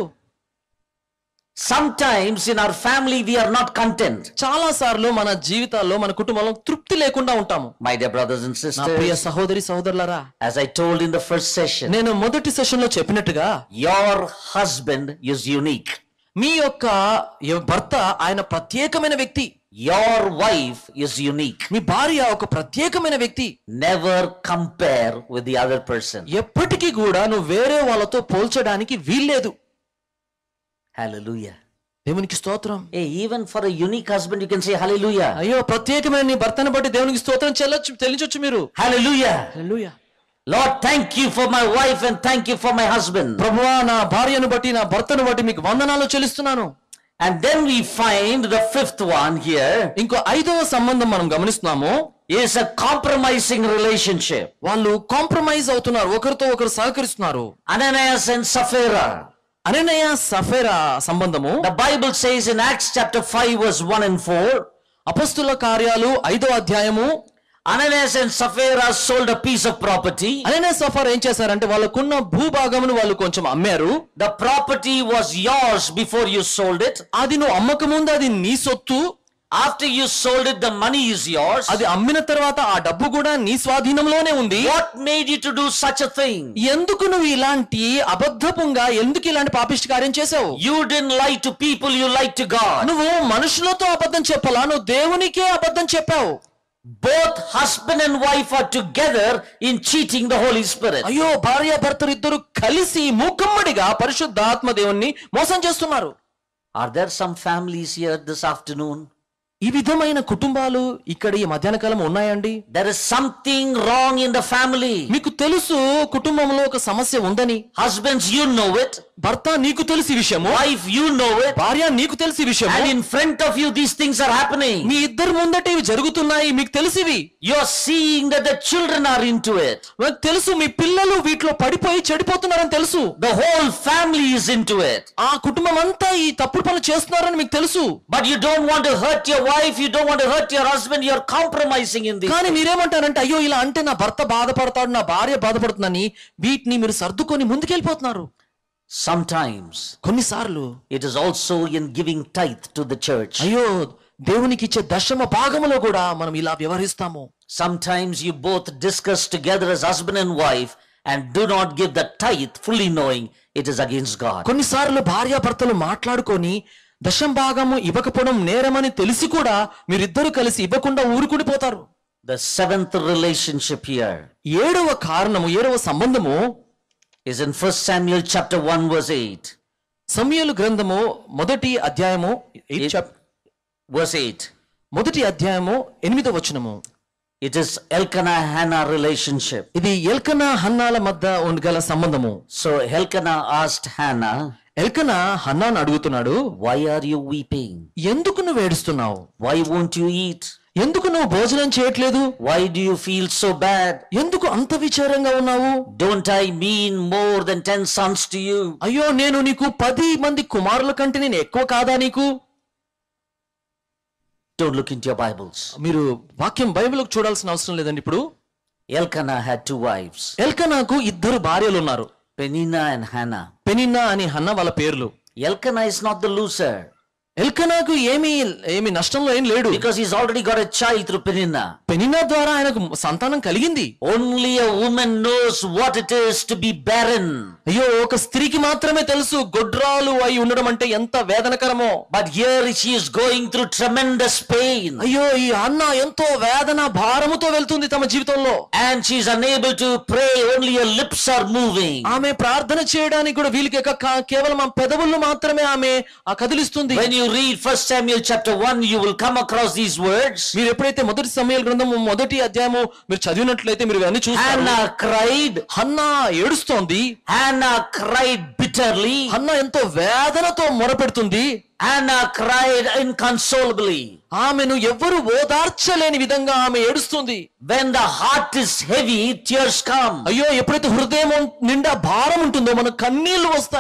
Sometimes in our family we are not content. చాలా సార్లు మన జీవితాల్లో మన కుటుంబంలో తృప్తి లేకుండా ఉంటాము. My dear brothers and నా ప్రియ sisters, సహోదరి సహోదరులారా, as I told in the first session, నేను మొదటి సెషన్ లో చెప్పినట్టుగా your husband is unique. మీ యొక్క భర్త ఆయన ప్రత్యేకమైన వ్యక్తి. Your wife is unique. మీ భార్య ఒక ప్రత్యేకమైన వ్యక్తి. Never compare with the other person. ఎప్పటికీ కూడా నువ్వు వేరే వాళ్ళతో పోల్చడానికి వీల్లేదు. Hallelujah. దేవునికి స్తోత్రం. Hey, even for a unique husband you can say hallelujah. అయ్యో ప్రత్యేకమైన నీ భర్తను బట్టి దేవునికి స్తోత్రం చెల్లొచ్చు, చెల్లించొచ్చు మీరు. Hallelujah. Hallelujah. Lord, thank you for my wife and thank you for my husband. ప్రభువా నా భార్యను బట్టి నా భర్తను బట్టి మీకు వందనాలు చెల్లిస్తున్నాను. And then we find the fifth one here ఇంకో ఐదవ సంబంధం మనం గమనిస్తున్నాము. is a compromising relationship. వాళ్ళు కాంప్రమైజ్ అవుతున్నారు, ఒకరితో ఒకరు సహకరిస్తున్నారు. Ananias and Sapphira. అననయ సఫేరా సంబంధము The Bible says in Acts chapter five verse one and four, అపొస్తలుల కార్యాలు ఐదో అధ్యాయము, Ananias and Sapphira sold a piece of property. Ananias Sapphira ఏం చేశారంటే వాళ్ళకున్న భూభాగమును వాళ్ళు కొంచెం అమ్మారు. The property was yours before you sold it. అది నువ్వు అమ్మక ముందు అది నీ సొత్తు. After you sold it, the money is yours. అది అమ్మిన తర్వాత ఆ డబ్బు కూడా నీ స్వాధీనంలోనే ఉంది. What made you to do such a thing? ఎందుకు నువ్వు ఇలాంటి అబద్ధంగా ఎందుకు ఇలాంటి పాపిష్టి కార్యం చేసావు? You didn't lie to people, you lied to God. నువ్వు మనుషులతో అబద్ధం చెప్పాలా, నువ్వు దేవునికే అబద్ధం చెప్పావు. Both husband and wife are together in cheating the Holy Spirit. అయ్యో భార్య భర్తలు ఇద్దరు కలిసి మూకమ్మడిగా పరిశుద్ధాత్మ దేవుణ్ణి మోసం చేస్తున్నారు. Are there some families here this afternoon? ఈ విధమైన కుటుంబాలు ఇక్కడ ఈ మధ్యాహ్న కాలం ఉన్నాయండి. There is something wrong in the family. మీకు తెలుసు కుటుంబంలో ఒక సమస్య ఉందని. Husbands, you know it. భర్త నీకు తెలిసి విషయము, Wife, you know it. భార్య నీకు తెలిసి విషయము. And in front of you these things are happening. మీ ఇద్దరు ముందట ఇవి జరుగుతున్నాయి, మీకు తెలిసివి. You are seeing that the children are into it. మీకు తెలుసు మీ పిల్లలు వీటిలో పడిపోయి చెడిపోతున్నారని తెలుసు. The whole family is into it. ఆ కుటుంబం అంతా ఈ తప్పుడు పనులు చేస్తున్నారని మీకు తెలుసు. But you don't want to hurt your wife, you don't want to hurt your husband, you are compromising in this. కానీ మీరేమంటారంటే అయ్యో ఇలా అంటే నా భర్త బాధపడతాడు, నా భార్య బాధపడుతుందని వీటిని మీరు సర్దుకొని ముందుకెళ్ళిపోతున్నారు. Sometimes కొన్నిసార్లు it is also in giving tithe to the church. అయ్యో దేవునికి ఇచ్చే దశమ భాగములో కూడా మనం ఇలా వ్యవహరిస్తాము. Sometimes you both discuss together as husband and wife and do not give the tithe fully knowing it is against God. కొన్నిసార్లు భార్య భర్తలు మాట్లాడుకొని దశం భాగము ఇవ్వకపోవడం నేరమని తెలిసి కూడా మీరిద్దరు కలిసి ఇవ్వకుండా ఊరుకుడిపోతారు. The seventh relationship here ఏడవ కారణము, ఏడవ సంబంధము is in First Samuel chapter one verse eight. సమూయేలు గ్రంథము మొదటి అధ్యాయము It- verse eight. మొదటి అధ్యాయము ఎనిమిదో వచనము. It is Elkanah Hannah relationship. ఇది ఎల్కనా హన్నాల మధ్య ఉండగల సంబంధము. So Elkanah asked Hannah, Elkanah హన్నాను అడుగుతున్నాడు, why are you weeping? ఎందుకు నువ్వు ఏడుస్తున్నావు? Why won't you eat? ఎందుకు నువ్వు భోజనం చేయట్లేదు? Why do you feel so bad? ఎందుకు అంత విచారంగా ఉన్నావు? Don't I mean more than ten sons to you? అయ్యో నేను నీకు పది మంది కుమారుల కంటే నేను ఎక్కువ కాదా నీకు? Don't look into your Bibles. మీరు వాక్యం బైబిల్కి చూడాల్సిన అవసరం లేదండి. ఇప్పుడు Elkanah had two wives, ఎల్కనాకు ఇద్దరు భార్యలు ఉన్నారు, Peninnah and Hannah. పెనిన్నా అని హన్న వాళ్ళ పేర్లు. Elkanah is not the loser ఎల్కనాకు ఏమి ఏమి నష్టంలో ఏం లేడు, because he's already got a child through Peninnah. Peninnah ద్వారా ఆయనకు సంతానం కలిగింది. Only a woman knows what it is to be barren. అయ్యో ఒక స్త్రీకి మాత్రమే తెలుసు గొడ్రాలు అయి ఉండడం అంటే ఎంత వేదనకరమో. But here she is going through tremendous pain. అయ్యో ఈ అన్న ఎంతో వేదన భారముతో వెళ్తుంది తమ జీవితంలో. And she is unable to pray, only her lips are moving. ఆమె ప్రార్థన చేయడానికి కూడా వీళ్ళకి క- కేవలం ఆ పెదవులను మాత్రమే ఆమె ఆ కదిలిస్తుంది. When you read First Samuel chapter one, you will come across these words. మీరు ఎప్పుడైతే మొదటి సమూయేలు గ్రంథము మొదటి అధ్యాయము మీరు చదివినట్లయితే మీరు ఇవన్నీ చూస్తారు. Hannah cried. హన్నా ఏడుస్తోంది. Hannah cried bitterly. హన్నా ఎంతో వేదనతో మొరపెడుతుంది. Hannah cried inconsolably. ఆమెను ఎవ్వరు ఓదార్చలేని విధంగా ఆమె ఏడుస్తుంది. When the heart is heavy, tears come. అయ్యో ఎప్పుడైతే హృదయం నిండా భారం ఉంటుందో మనకు కన్నీళ్లు వస్తాయి.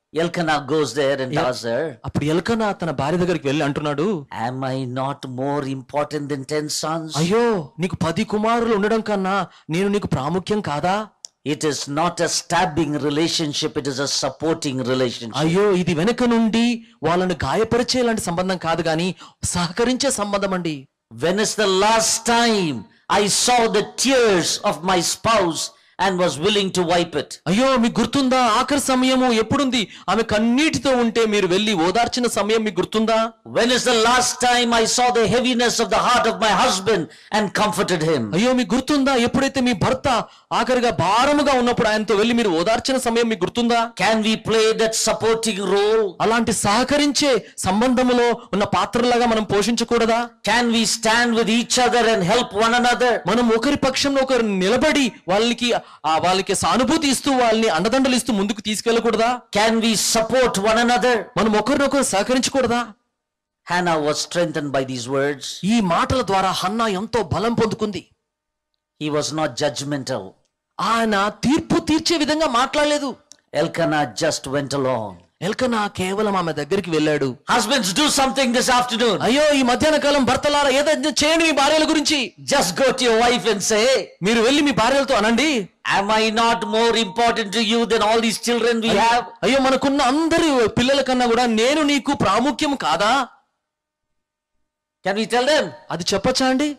Elkanah goes there and asks her, అప్పుడు ఎల్కనా తన భార్య దగ్గరికి వెళ్ళి అంటున్నాడు, am I not more important than ten sons? అయ్యో నీకు పది కుమారులు ఉండడం కన్నా నేను నీకు ప్రాముఖ్యం కాదా? It is not a stabbing relationship, it is a supporting relationship. అయ్యో ఇది వెనక నుండి వాళ్ళని గాయపరిచే లాంటి సంబంధం కాదు గాని సహకరించే సంబంధం అండి. When is the last time I saw the tears of my spouse and was willing to wipe it? అయ్యో మీకు గుర్తుందా ఆఖరి సమయము ఎప్పుడుంది? ఆమె కన్నీటితో ఉంటే మీరు వెళ్ళి ఓదార్చిన సమయం మీకు గుర్తుందా? When is the last time I saw the heaviness of the heart of my husband and comforted him? అయ్యో మీకు గుర్తుందా ఎప్పుడైతే మీ భర్త ఆఖరిగా భారముగా ఉన్నప్పుడు ఆయనతో వెళ్ళి మీరు ఓదార్చిన సమయం మీకు గుర్తుందా? Can we play that supporting role? అలాంటి సహకరించే సంబంధములో ఉన్న పాత్రలాగా మనం పోషించకూడదా? Can we stand with each other and help one another? మనం ఒకరి పక్షంలో ఒకరు నిలబడి వాళ్ళకి ఆ వాళ్ళకి సానుభూతి ఇస్తూ వాళ్ళని అండదండలు ఇస్తూ ముందుకు తీసుకెళ్ళకూడదా? Can we support one another? మనం ఒకరినొకరు సహకరించకూడదా? Hannah was strengthened by these words. ఈ మాటల ద్వారా హన్నా ఎంతో బలం పొందుకుంది. He was not judgmental. ఆయన తీర్పు తీర్చే విధంగా మాట్లాడలేదు. Elkanah just went along. Elkanah కేవలం ఆమె దగ్గరికి వెళ్ళాడు. Husbands, do something this afternoon. అయ్యో ఈ మధ్యాహ్న కాలం భర్తలారా ఏదైనా చేయండి మీ భార్యల గురించి. Just go to your wife and say, మీరు వెళ్ళి మీ భార్యలతో అనండి, am I not more important to you than all these children we have? అయ్యో మనకున్న అందరి పిల్లల కన్నా కూడా నేను నీకు ప్రాముఖ్యం కాదా? Can we tell them? అది చెప్పచ్చా అండి?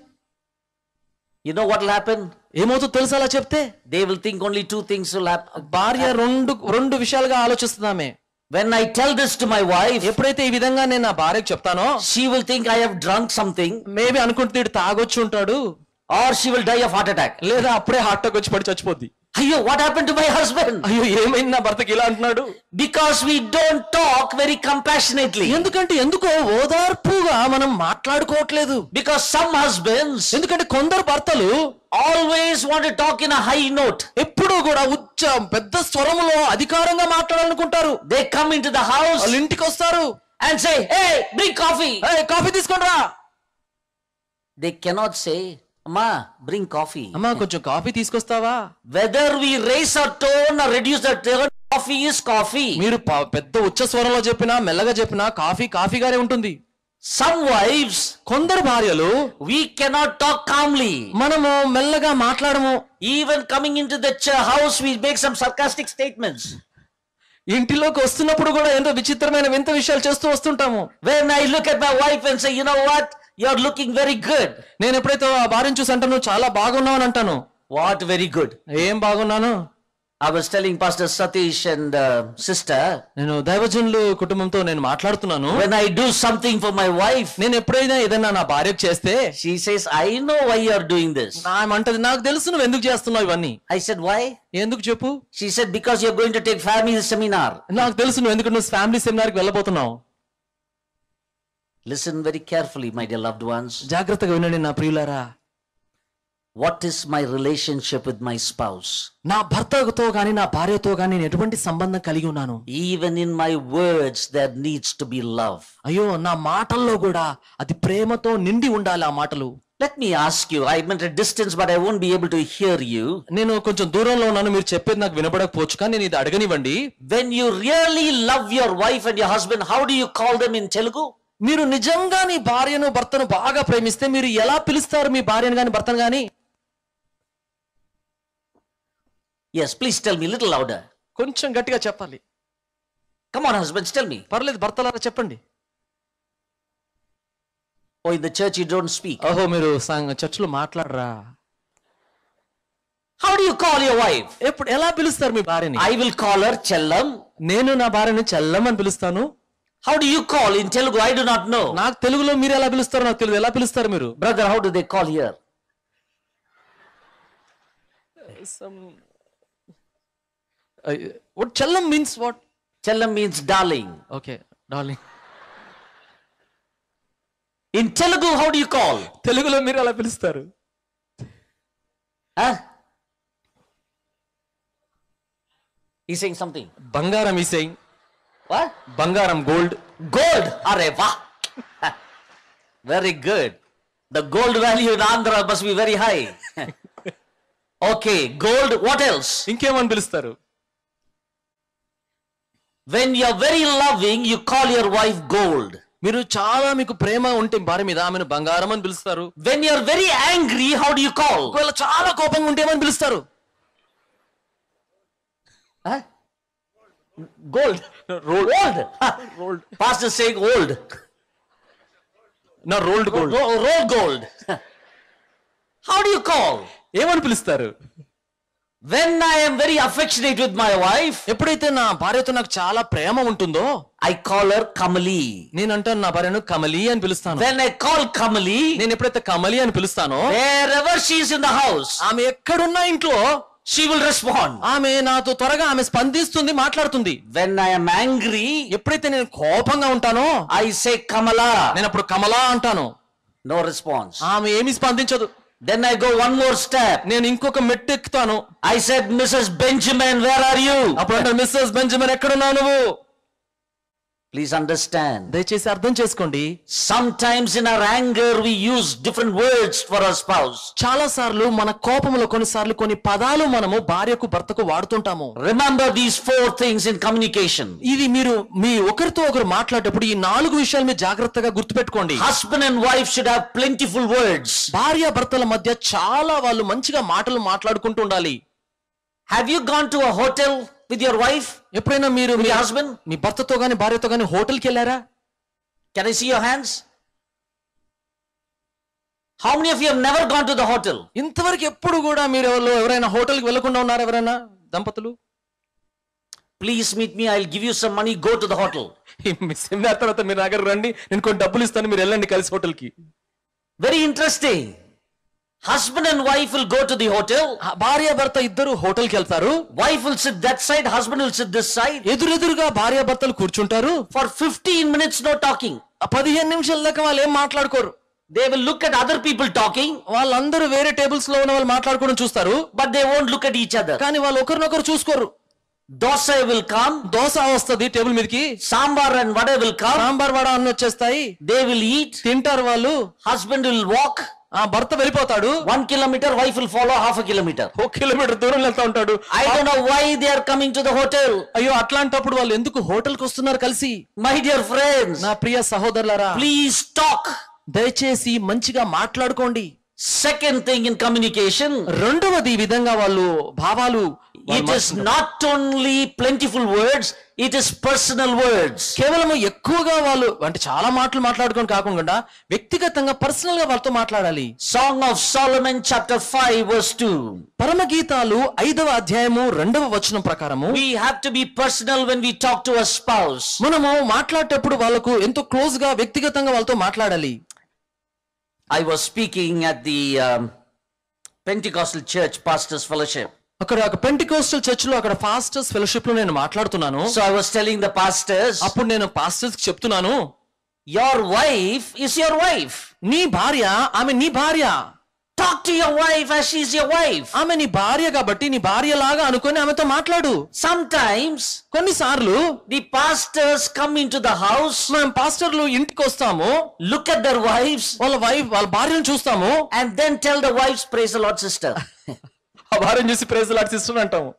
You know what will happen? ఏమవుతుందో తెలుసా అలా చెప్తే? They will think only two things will happen. భార్య రెండు రెండు విషయాలుగా ఆలోచిస్తున్నామే. When I tell this to my wife, ఎప్పుడైతే ఈ విధంగా నేను నా భార్యకు చెప్తానో she will think I have drunk something, maybe అనుకుంటే తాగొచ్చి ఉంటాడు, or she will die of heart attack. లేదా అప్పుడే హార్ట్ అటాక్ వచ్చి పడి చచ్చిపోద్ది. Ayyo, what happened to my husband? అయ్యో ఏమైంది నా భర్తకి ఇలా అంటున్నాడు? Because we don't talk very compassionately. ఎందుకంటే ఎందుకో ఓదార్పుగా మనం మాట్లాడుకోవట్లేదు. Because some husbands ఎందుకంటే కొందరు భర్తలు always want to talk in a high note. ఎప్పుడూ కూడా ఉచ్చ పెద్ద స్వరములో అధికారంగా మాట్లాడాలనుకుంటారు. They come into the house వాళ్ళు ఇంటికి వస్తారు and say, hey, bring coffee. ఏయ్ కాఫీ తీసుకొని రా. They cannot say, Amma, bring coffee. అమ్మా కొంచెం కాఫీ తీసుకొస్తావా? Whether we raise our tone or reduce our tone, coffee is coffee. మీరు ప- పెద్ద ఉచ్చ స్వరంలో చెప్పినా మెల్లగా చెప్పినా కాఫీ కాఫీగానే ఉంటుంది. Some wives, కొందరు భార్యలు we cannot talk calmly. మనము మెల్లగా మాట్లాడము. Even coming into the ch- house, we make some sarcastic statements. ఇంటిలోకి వస్తున్నప్పుడు కూడా ఎంతో విచిత్రమైన వింత విషయాలు చేస్తూ వస్తుంటాము. When I look at my wife and say, you know what? You're looking very good. నేను ఎప్పుడైతే ఆ భార్యను చూసి అంటాను చాలా బాగున్నావు అని అంటాను. What very good? ఏం బాగున్నాను? I was telling Pastor Satish and uh, sister, నేను దైవజనులు కుటుంబంతో నేను మాట్లాడుతున్నాను. when I do something for my wife, నేను ఎప్పుడైనా ఏదైనా నా భార్యకు చేస్తే she says, I know why you're doing this. నామంటది నాకు తెలుసు నువ్వు ఎందుకు చేస్తున్నావు ఇవన్నీ. I said, why? ఎందుకు చెప్పు? She said, because you're going to take family seminar. నాకు తెలుసు నువ్వు ఎందుకు నువ్వు ఫ్యామిలీ సెమినార్కి వెళ్ళబోతున్నావు. Listen very carefully, my dear loved ones. జాగ్రత్తగా వినండి నా ప్రియులారా. What is my relationship with my spouse? నా భర్తతో గాని నా భార్యతో గాని నేను ఎటువంటి సంబంధం కలిగి ఉన్నాను? Even in my words, there needs to be love. అయ్యో నా మాటల్లో కూడా అది ప్రేమతో నిండి ఉండాలి ఆ మాటలు. Let me ask you, I'm at a distance, but I won't be able to hear you. నేను కొంచెం దూరంలో ఉన్నాను, మీరు చెప్పేది నాకు వినపడకపోవచ్చు, కానీ నేను ఇది అడగనివ్వండి. When you really love your wife and your husband, how do you call them in Telugu? మీరు నిజంగా నీ భార్యను భర్తను బాగా ప్రేమిస్తే మీరు ఎలా పిలుస్తారు మీ భార్యను గాని భర్తను గాని? Yes, please tell me a little louder. కొంచెం గట్టిగా చెప్పాలి. Come on, husbands, tell me. పర్లేదు భర్తలారా చెప్పండి. Oh, in the church you don't speak. ఓహో మీరు సంఘ చర్చిలో మాట్లాడరా? How do you call your wife? ఎప్పుడు ఎలా పిలుస్తారు మీ భార్యని? I will call her Chellam. నేను నా భార్యని చెల్లం అని పిలుస్తాను. How do you call in Telugu? I do not know. నాకు తెలుగులో మీరు ఎలా పిలుస్తారో నాకు తెలియదు. ఎలా పిలుస్తారు మీరు? Brother, how do they call here? Some uh, what chellam means what? Chellam means darling. Okay, darling. In Telugu, how do you call? తెలుగులో మీరు ఎలా పిలుస్తారు? Huh? He's saying something. బంగారం is saying. What? బంగారం gold. Gold. Arre vah. Very good. The gold value in Andhra must be very high. Okay, gold. What else? ఇంకేమని పిలుస్తారు? When you are very loving, you call your wife gold. మీరు చాలా మీకు ప్రేమ ఉంటే భార్య మీద ఆమెను బంగారం అని పిలుస్తారు. When you are very angry, how do you call? ఒకవేళ చాలా కోపంగా ఉంటే ఏమని పిలుస్తారు? Huh? Gold. Rolled. Rolled. Pastor saying old. నా rolled gold. Roll gold. How do you call? ఏమని పిలుస్తారు? When I am very affectionate with my wife, ఎప్పుడైతే నా భార్యతో నాకు చాలా ప్రేమ ఉంటుందో I call her Kamali. నేను అంటాను నా భార్యను కమలి అని పిలుస్తాను. When I call Kamali, నేను ఎప్పుడైతే కమలి అని పిలుస్తానో wherever she is in the house, ఆమె ఎక్కడున్నా ఇంట్లో she will respond. ఆమె నాతో త్వరగా ఆమె స్పందిస్తుంది, మాట్లాడుతుంది. When I am angry, ఎప్పుడైతే నేను కోపంగా ఉంటానో I say Kamala. నేను అప్పుడు కమలా అంటాను. No response. ఆమె ఏమి స్పందించదు. Then I go one more step. నేను ఇంకొక మెట్టు ఎక్కుతాను. I said, Missus Benjamin, where are you? అప్పుడు అంటే మిస్సెస్ బెంజమిన్ ఎక్కడున్నావు నువ్వు? Please understand. దయచేసి అర్థం చేసుకోండి. Sometimes in our anger we use different words for our spouse. చాలా సార్లు మన కోపంలో కొన్నిసార్లు కొన్ని పదాలు మనము భార్యకు భర్తకు వాడుతుంటాము. Remember these four things in communication. ఇది మీరు మీ ఒకరితో ఒకరు మాట్లాడేటప్పుడు ఈ నాలుగు విషయాలు మీరు జాగ్రత్తగా గుర్తుపెట్టుకోండి. Husband and wife should have plentiful words. భార్య భర్తల మధ్య చాలా వాళ్ళు మంచిగా మాటలు మాట్లాడుకుంటూ ఉండాలి. Have you gone to a hotel with your wife? ఎప్పుడైనా మీరు With మీ your husband? మీ భర్తతో గాని భార్యతో గాని హోటల్కి వెళ్ళారా? Can I see your hands? How many of you have never gone to the hotel? ఇంతవరకు ఎప్పుడు కూడా మీరు ఎవరు ఎవరైనా హోటల్కి వెళ్ళకుండా ఉన్నారా? ఎవరైనా దంపతులు? Please meet me. I'll give you some money. Go to the hotel. మీ సెమినార్ తర్వాత మీరు దగ్గర రండి, నేను కొన్ని డబ్బులు ఇస్తాను, మీరు వెళ్ళండి కలిసి హోటల్కి. Very interesting. Husband and wife will go to the hotel. భార్య భర్త ఇద్దరు హోటల్కి వెళ్తారు. Wife will sit that side, husband will sit this side. ఎదురెదురుగా భార్య భర్తలు కూర్చుంటారు. For fifteen minutes no talking. పదిహేను నిమిషాల దాకా వాళ్ళు ఏం మాట్లాడుకోరు. They will look at other people talking. వాళ్ళందరూ వేరే టేబుల్స్ లో ఉన్న వాళ్ళు మాట్లాడుకోవడం చూస్తారు. But they won't look at each other. కానీ వాళ్ళు ఒకరినొకరు చూసుకోరు. Dosa will come. దోశ వస్తుంది టేబుల్ మీదకి. Sambar and vada will come. Sambar vada అన్ని వచ్చేస్తాయి. They will eat. తింటారు వాళ్ళు. Husband will walk. ఆ భర్త వెళ్ళిపోతాడు. One kilometer, wife will follow half a kilometer. ఒక కిలోమీటర్ దూరం వెళ్తా ఉంటాడు. I don't know why they are coming to the hotel. అయ్యో అట్లాంటప్పుడు వాళ్ళు ఎందుకు హోటల్కి వస్తున్నారు కలిసి? My dear friends, నా ప్రియ సహోదరులారా, please talk. దయచేసి మంచిగా మాట్లాడుకోండి. Second thing in communication, రెండవది ఈ విధంగా వాళ్ళు భావాలు, it is not only plentiful words, it is personal words. కేవలం ఎక్కువగా వాళ్ళు అంటే చాలా మాటలు మాట్లాడుకొని కాకుండా వ్యక్తిగతంగా పర్సనల్ గా వాళ్ళతో మాట్లాడాలి. Song of Solomon chapter five verse two. పరమగీతాలు ఐదవ అధ్యాయము రెండవ వచనం ప్రకారము We have to be personal when we talk to a spouse. మనము మాట్లాడేటప్పుడు వాళ్ళకు ఎంతో క్లోజ్ గా వ్యక్తిగతంగా వాళ్ళతో మాట్లాడాలి. I was speaking at the um, Pentecostal Church Pastors Fellowship. అక్కడ ఒక పెంటికోస్టల్ చర్చ్ లో అక్కడ పాస్టర్స్ ఫెలోషిప్ లో నేను మాట్లాడుతున్నాను. So I was telling the pastors, అప్పుడు నేను పాస్టర్స్ కి చెప్తున్నాను, your wife is your wife. నీ భార్య ఆమె నీ భార్య. Talk to your wife as she is your wife. ఆమె నీ భార్య కాబట్టి నీ భార్య లాగా అనుకొని ఆమెతో మాట్లాడు. Sometimes కొన్నిసార్లు the pastors come into the house, మనం పాస్టర్లు ఇంటికి వస్తాము, look at their wives, వాళ్ళ వైఫ్ వాళ్ళ భార్యను చూస్తాము, and then tell the wives, praise the Lord sister. ఆ భార్యను చూసి ప్రైజ్ ది లార్డ్ సిస్టర్ అంటాము.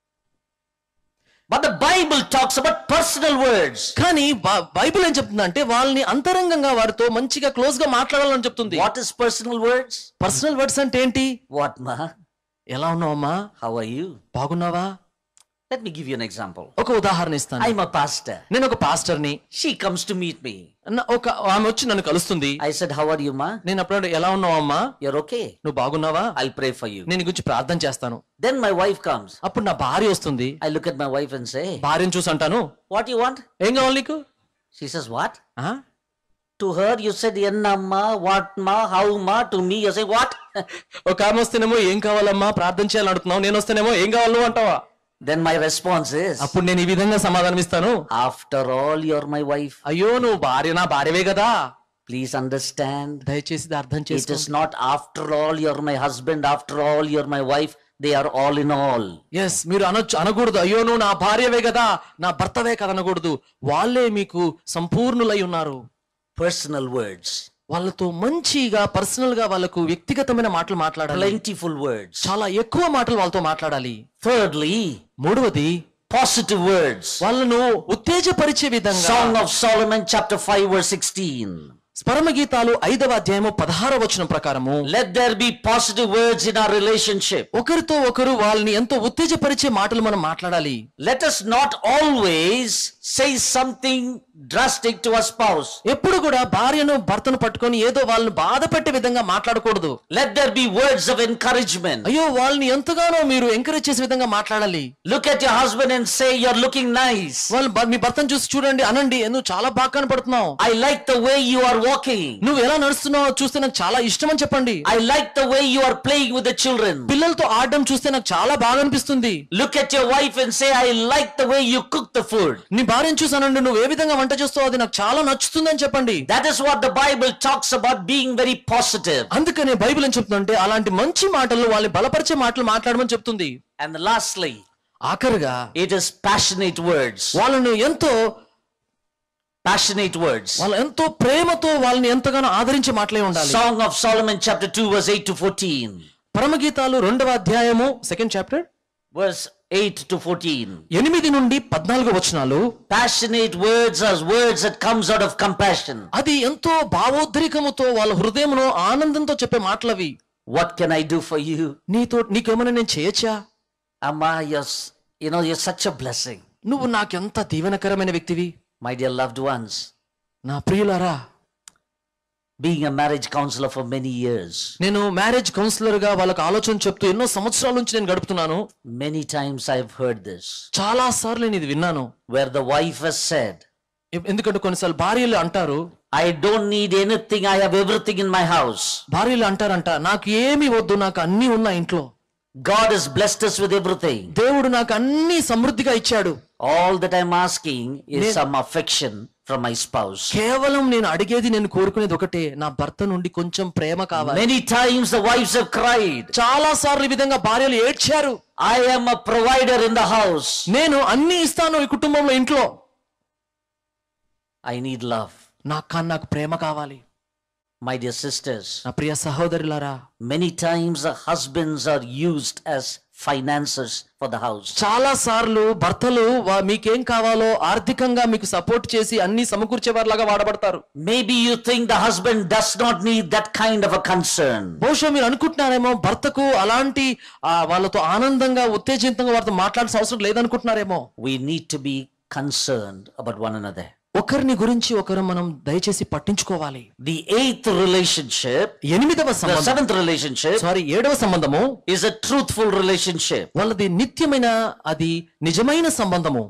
But the Bible talks about personal words. కానీ బైబిల్ ఏం చెప్తుందంటే వాళ్ళని అంతరంగంగా వారితో మంచిగా క్లోజ్ గా మాట్లాడాలని చెప్తుంది. What is personal words? Personal words అంటే ఏంటి? What ma? ఎలా ఉన్నావమ్మా? How are you? బాగున్నావా? Let me give you an example. ఒక ఉదాహరణ ఇస్తాను. I'm a pastor. నేను ఒక పాస్టర్ని. She comes to meet me. ఒక ఆమె వచ్చి నన్ను కలుస్తుంది. I said, how are you ma? నేను అప్పుడు ఎలా ఉన్నావమ్మా? You're okay. నువ్వు బాగున్నావా? I'll pray for you. నేను నీ గురించి ప్రార్థన చేస్తాను. Then my wife comes. అప్పుడు నా భార్య వస్తుంది. I look at my wife and say, భార్యను చూసి అంటాను, what you want? ఏం కావాలి నీకు? She says, what? ఆ? To her you said enna what ma, how ma. To me you say what? ఒక ఆమె వస్తేనేమో ఏం కావాలమ్మా ప్రార్థన చేయాలని అడుగుతున్నావు, నేను వస్తేనేమో ఏం కావాలి నువ్వు అంటావా? Then my response is, అప్పుడు నేను ఈ విధంగా సమాధానం ఇస్తాను, after all you're my wife. అయ్యో నువ్వు భార్య నా భార్యవే కదా. Please understand. దయచేసి ఇది అర్థం It చేసుకో. is not after all you're my husband, after all you're my wife. They are all in all. Yes మీరు అనొచ్చు అనకూడదు, అయ్యో నువ్వు నా భార్యవే కదా నా భర్తవే కదా అనకూడదు. వాళ్ళే మీకు సంపూర్ణులై ఉన్నారు. Personal words. వాళ్ళతో మంచిగా పర్సనల్ గా వాళ్ళకు వ్యక్తిగతమైన మాటలు మాట్లాడాలి. Plentiful words. చాలా ఎక్కువ మాటలు వాళ్ళతో మాట్లాడాలి. Thirdly, మూడవది positive words. వాళ్ళను ఉత్తేజపరిచే విధంగా Song of Solomon chapter five verse sixteen. స్మరణ గీతాలు ఐదవ అధ్యాయము పదహారవ వచనం ప్రకారము, Let there be positive words in our relationship. ఒకరితో ఒకరు వాళ్ళని ఎంతో ఉత్తేజపరిచే మాటలు మనం మాట్లాడాలి. Let us not always say something drastic to our spouse. ఎప్పుడు కూడా భార్యను భర్తను పట్టుకొని ఏదో వాళ్ళని బాధ పెట్టే విధంగా మాట్లాడకూడదు. Let there be words of encouragement. అయ్యో వాళ్ళని ఎంతగానో మీరు ఎంకరేజ్ చేసే విధంగా మాట్లాడాలి. Look at your husband and say, you're looking nice. వాళ్ళు భ- మీ భర్తను చూసి చూడండి, అనండి, నువ్వు చాలా బాగా కనపడుతున్నావు, I like the way you are walking. నువ్వు ఎలా నడుస్తున్నావు చూస్తే నాకు చాలా ఇష్టం అని చెప్పండి. I like the way you are playing with the children. పిల్లలతో ఆడడం చూస్తే నాకు చాలా బాగా అనిపిస్తుంది. Look at your wife and say, I like the way you cook the food. నీ భార్యను చూసానండి, నువ్వు ఏ విధంగా వంట చేస్తావు అది నాకు చాలా నచ్చుతుంది అని చెప్పండి. That is what the Bible talks about, being very positive. అందుకనే బైబిల్ ఏం చెప్తుందంటే అలాంటి మంచి మాటలు వాళ్ళని బలపరిచే మాటలు మాట్లాడమని చెప్తుంది. And lastly, ఆఖరుగా it is passionate words. వాళ్ళను ఎంతో Passionate words. వాళ్ళు ఎంతో ప్రేమతో వాళ్ళని ఎంతగానో ఆదరించే మాటలే ఉండాలి. Song of Solomon chapter two verse eight to fourteen. పరమగీతాలు రెండవ అధ్యాయము second chapter Verse eight to fourteen. ఎనిమిది నుండి పద్నాలుగు వచనాలు. Passionate words are words that comes out of compassion. అది ఎంతో భావోద్రేకముతో వాళ్ళ హృదయమును ఆనందంతో చెప్పే మాటలవి. What can I do for you? నీతో నీకేమైనా నేను చేయొచ్చా? Amma, you're, s- you know, you're such a blessing. నువ్వు నాకెంత దీవెనకరమైన వ్యక్తివి. My dear loved ones, నా ప్రియులారా, being a marriage counselor for many years, నేను మ్యారేజ్ కౌన్సిలర్ గా వాళ్ళకి ఆలోచన చెప్తూ ఎన్నో సంవత్సరాల నుంచి నేను గడుపుతున్నాను. many times I've heard this, చాలా సార్లు నేను ఇది విన్నాను. where the wife has said, ఎ- ఎందుకంటే కొన్నిసార్లు భార్యలు అంటారు, I don't need anything, I have everything in my house. భార్యలు అంటారంట, నాకు ఏమి వద్దు, నాకు అన్ని ఉన్న ఇంట్లో, God has blessed us with everything. దేవుడు నాకు అన్ని సమృద్ధిగా ఇచ్చాడు. All that I'm asking is Ne- some affection from my spouse. కేవలం నేను అడిగేది, నేను కోరుకునేది ఒకటే, నా భర్త నుండి కొంచెం ప్రేమ కావాలి. Many times the wives have cried, చాలా సార్లు ఈ విధంగా భార్యలు ఏడ్చారు, I am a provider in the house. నేను అన్ని ఇస్తాను ఈ కుటుంబంలో, ఇంట్లో, I need love. నాకు కానీ నాకు ప్రేమ కావాలి. My dear sisters, నా ప్రియ సహోదరులారా, many times the husbands are used as financiers for the house. చాలా సార్లు భర్తలు వా- మీకేం కావాలో ఆర్థికంగా మీకు సపోర్ట్ చేసి అన్ని సమకూర్చేవారిలాగా వాడబడతారు. Maybe you think the husband does not need that kind of a concern. బహుశా మీరు అనుకుంటున్నారేమో భర్తకు అలాంటి ఆ, వాళ్ళతో ఆనందంగా ఉత్తేజితంగా వారితో మాట్లాడాల్సిన అవసరం లేదనుకుంటున్నారేమో. We need to be concerned about one another. ఒకరిని గురించి ఒకరు మనం దయచేసి పట్టించుకోవాలి. The eighth relationship, ఎనిమిదవ the సంబంధం, seventh relationship, సారీ ఏడవ సంబంధము is a truthful relationship. వాళ్ళది నిత్యమైన, అది నిజమైన సంబంధము.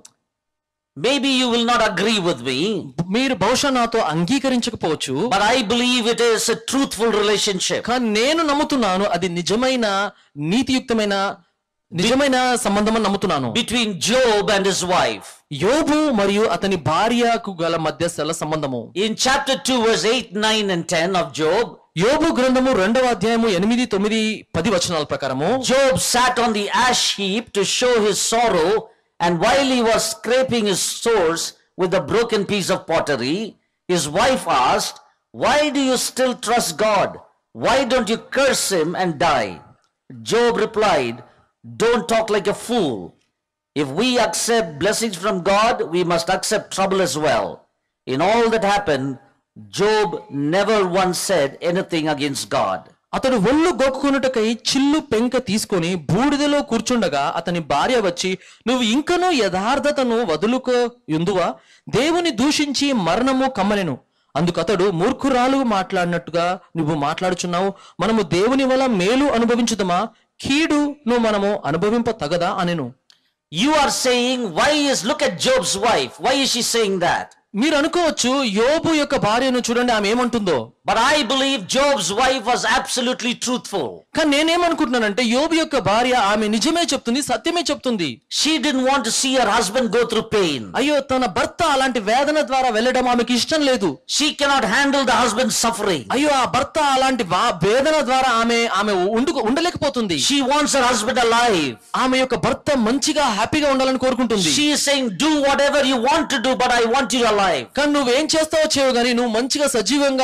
Maybe you will not agree with me, మీరు బహుశా నాతో అంగీకరించకపోవచ్చు, but I believe it is a truthful relationship. కానీ నేను నమ్ముతున్నాను అది నిజమైన, నీతియుక్తమైన, నిజమైన సంబంధం అని నమ్ముతున్నాను. Between Job and his wife. యోబు మరియు అతని భార్యకు గల మధ్య సల సంబంధము. In chapter two verse eight, nine and ten of Job, యోబు గ్రంథము రెండవ అధ్యాయము ఎనిమిది తొమ్మిది పది వచనాల ప్రకారము, Job sat on the ash heap to show his sorrow, and while he was scraping his sores with a broken piece of pottery, his wife asked, why do you still trust God? Why don't you curse him and die? Job replied, don't talk like a fool. If we accept blessings from God, we must accept trouble as well. In all that happened, Job never once said anything against God. అతడు ఒళ్ళు గోక్కునుటకై చిల్లు పెంక తీసుకొని బూడిదలో కూర్చుండగా అతని భార్య వచ్చి, నువ్వు ఇంకనూ యథార్థతను వదులుకో యుందువా, దేవుని దూషించి మరణము కమ్మలెను. అందుకు అతడు, మూర్ఖురాలు మాట్లాడినట్టుగా నువ్వు మాట్లాడుచున్నావు, మనము దేవుని వల్ల మేలు అనుభవించుదమా, కీడు నువ్వు మనము అనుభవింప తగదా అనెను. You are saying, why is, look at Job's wife. Why is she saying that? మీరు అనుకోవచ్చు, యోబు యొక్క భార్యను చూడండి ఆమె ఏమంటుందో. But I believe Job's wife was absolutely truthful. కానీ నేనేమనుకుంటున్నానంటే యోబు యొక్క భార్య ఆమె నిజమే చెప్తుంది, సత్యమే చెప్తుంది. She didn't want to see her husband go through pain. అయ్యో, తన భర్త అలాంటి వేదన ద్వారా వెళ్ళడం ఆమెకి ఇష్టం లేదు. She cannot handle the husband's suffering. అయ్యో, ఆ భర్త అలాంటి వా- వేదన ద్వారా ఆమె ఆమె ఉండు ఉండలేకపోతుంది. She wants her husband alive. ఆమె యొక్క భర్త మంచిగా హ్యాపీగా ఉండాలని కోరుకుంటుంది. She is saying, do whatever you want to do, but I want you alive. కానీ నువ్వేం చేస్తావో చేయవు, కానీ నువ్వు మంచిగా సజీవంగా